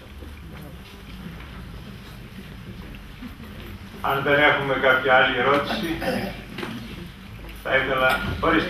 Αν δεν έχουμε κάποια άλλη ερώτηση, θα ήθελα... Ορίστε.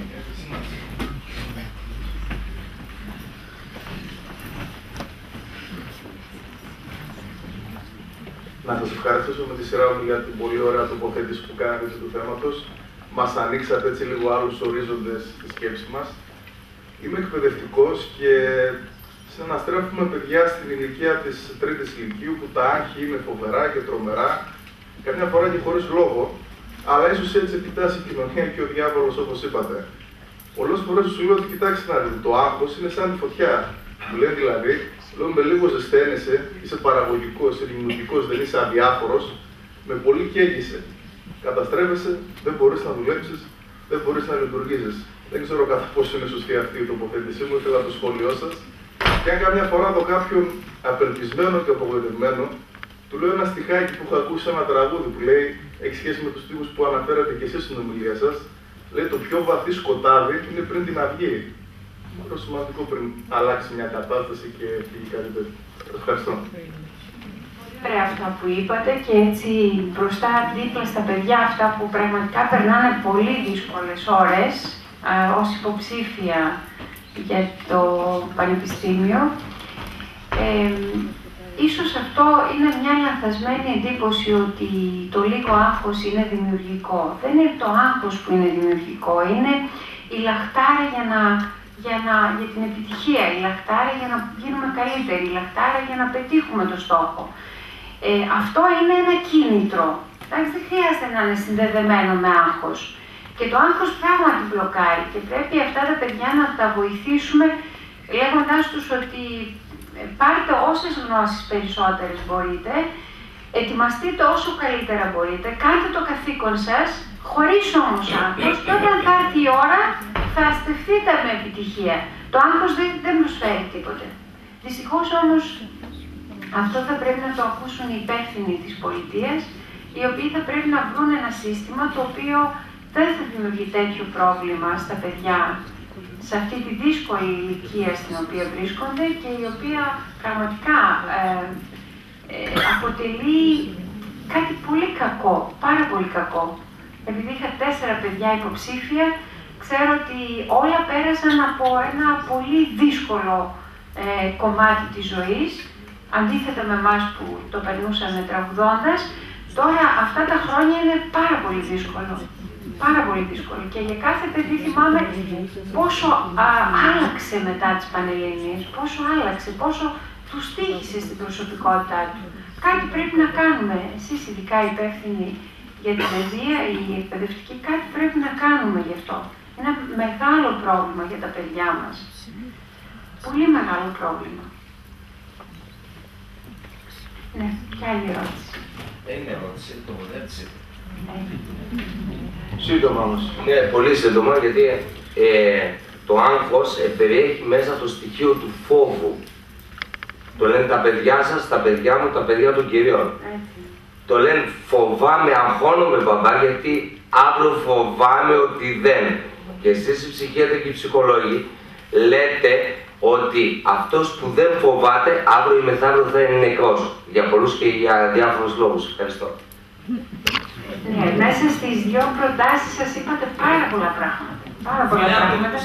Να σας ευχαριστήσω με τη σειρά μου για την πολύ ωραία τοποθέτηση που κάνατε του θέματος. Μας ανοίξατε έτσι λίγο άλλους ορίζοντες στη σκέψη μας. Είμαι εκπαιδευτικός και συναναστρέφουμε παιδιά στην ηλικία της τρίτης ηλικίου που τα άγχη είναι φοβερά και τρομερά, καμιά φορά και χωρίς λόγο, αλλά ίσως έτσι επιτάσσει η κοινωνία και ο διάβολος, όπως είπατε. Πολλές φορές σου λέω ότι κοιτάξτε να δείτε, το άγχος είναι σαν τη φωτιά. Μου λέει δηλαδή, λέω με λίγο ζεσταίνεσαι, είσαι παραγωγικός, είσαι δημιουργικός, δεν είσαι αδιάφορος, με πολύ καίγεσαι. Καταστρέφεσαι, δεν μπορείς να δουλέψεις, δεν μπορείς να λειτουργήσεις. Δεν ξέρω κατά πόσο είναι σωστή αυτή η τοποθέτησή μου, ήθελα το σχόλιο σας. Και αν καμιά φορά το κάποιον απελπισμένο και απογοητευμένο, του λέω ένα στιχάκι που έχω ακούσει ένα τραγούδι που λέει, έχει σχέση με τους στίχους που αναφέρατε και εσείς στην ομιλία σας, λέει το πιο βαθύ σκοτάδι είναι πριν την αυγή. Είναι σημαντικό πριν αλλάξει μια κατάσταση και φύγει κάτι τέτοιο. Ευχαριστώ. Ωραία αυτά που είπατε και έτσι μπροστά δίπλα στα παιδιά αυτά που πραγματικά περνάνε πολύ δύσκολες ώρες α, ως υποψήφια για το Πανεπιστήμιο. Ε, ίσως αυτό είναι μια λανθασμένη εντύπωση ότι το λίγο άγχος είναι δημιουργικό. Δεν είναι το άγχος που είναι δημιουργικό, είναι η λαχτάρα για, να, για, να, για την επιτυχία, η λαχτάρα για να γίνουμε καλύτεροι, η λαχτάρα για να πετύχουμε το στόχο. Ε, αυτό είναι ένα κίνητρο. Εντάξει, δεν χρειάζεται να είναι συνδεδεμένο με άγχος. Και το άγχος πράγματι μπλοκάρει και πρέπει αυτά τα παιδιά να τα βοηθήσουμε λέγοντάς τους ότι πάρτε όσες γνώσεις περισσότερες μπορείτε, ετοιμαστείτε όσο καλύτερα μπορείτε, κάντε το καθήκον σας, χωρίς όμως άγχος, και όταν θα έρθει η ώρα θα στεφθείτε με επιτυχία. Το άγχος δεν, δεν προσφέρει τίποτε. Δυστυχώς όμως αυτό θα πρέπει να το ακούσουν οι υπεύθυνοι της πολιτείας, οι οποίοι θα πρέπει να βρουν ένα σύστημα το οποίο δεν θα δημιουργεί τέτοιο πρόβλημα στα παιδιά σε αυτή τη δύσκολη ηλικία στην οποία βρίσκονται και η οποία πραγματικά ε, ε, αποτελεί κάτι πολύ κακό, πάρα πολύ κακό. Επειδή είχα τέσσερα παιδιά υποψήφια, ξέρω ότι όλα πέρασαν από ένα πολύ δύσκολο ε, κομμάτι της ζωής, αντίθετα με εμάς που το περνούσαμε τραγουδώντας. Τώρα αυτά τα χρόνια είναι πάρα πολύ δύσκολο. Πάρα πολύ δύσκολο. Και για κάθε παιδί θυμάμαι πόσο α, άλλαξε μετά τις Πανελληνίες, πόσο άλλαξε, πόσο του τύχησε στην προσωπικότητά του. Κάτι πρέπει να κάνουμε. Εσείς ειδικά υπεύθυνοι για την παιδεία, οι εκπαιδευτικοί, κάτι πρέπει να κάνουμε γι' αυτό. Είναι ένα μεγάλο πρόβλημα για τα παιδιά μας. Πολύ μεγάλο πρόβλημα. Ναι, ποια άλλη ερώτηση? Δεν είναι ερώτηση, τοποθέτηση. Σύντομα όμως. Ναι, πολύ σύντομα, γιατί ε, το άγχος ε, περιέχει μέσα το στοιχείο του φόβου. Το λένε τα παιδιά σας, τα παιδιά μου, τα παιδιά των κυρίων. Το λένε φοβάμαι, αγχώνομαι μπαμπά, γιατί αύριο φοβάμαι ότι δεν. Και εσείς οι ψυχίατροι και οι ψυχολόγοι λέτε ότι αυτός που δεν φοβάται αύριο ή μεθαύριο θα είναι νεκρός. Για πολλούς και για διάφορους λόγους. Ευχαριστώ. Ναι, μέσα στις δύο προτάσεις σας είπατε πάρα πολλά πράγματα. Πάρα πολλά πράγματα.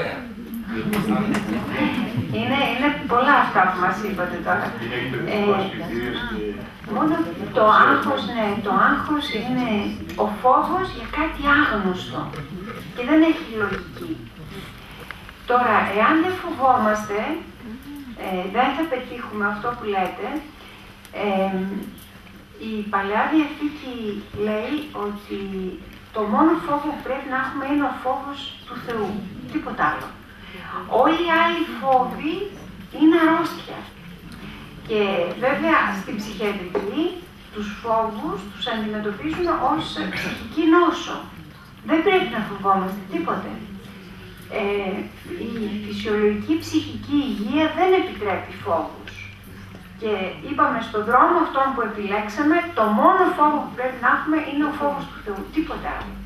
Είναι, είναι πολλά αυτά που μας είπατε τώρα. Ε, μόνο το άγχος, ναι, το άγχος είναι ο φόβος για κάτι άγνωστο και δεν έχει λογική. Τώρα, εάν δεν φοβόμαστε, ε, δεν θα πετύχουμε αυτό που λέτε. Ε, η Παλαιά Διαθήκη λέει ότι το μόνο φόβο που πρέπει να έχουμε είναι ο φόβος του Θεού, τίποτα άλλο. Όλοι οι άλλοι φόβοι είναι αρρώστια. Και βέβαια στην ψυχιατρική τους φόβους τους αντιμετωπίζουν ως ψυχική νόσο. Δεν πρέπει να φοβόμαστε τίποτε. Ε, η φυσιολογική ψυχική υγεία δεν επιτρέπει φόβους. Και είπαμε στον δρόμο αυτόν που επιλέξαμε, το μόνο φόβο που πρέπει να έχουμε είναι ο φόβος του Θεού, τίποτα άλλο.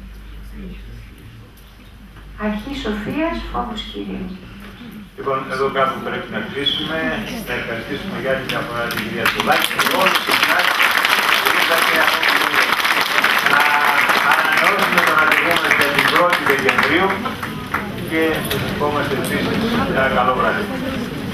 Αρχή σοφίας, φόβος Κυρίου. Λοιπόν, εδώ κάπου πρέπει να κλείσουμε. Να ευχαριστήσουμε για άλλη μια φορά την κυρία Τσολάκη και όλους εσάς που ήρθατε από την Ουρία. Να ανανεώσουμε τον αντιγό μας για την πρώτη Δεκεμβρίου και σας ευχόμαστε επίσης ένα καλό βράδυ.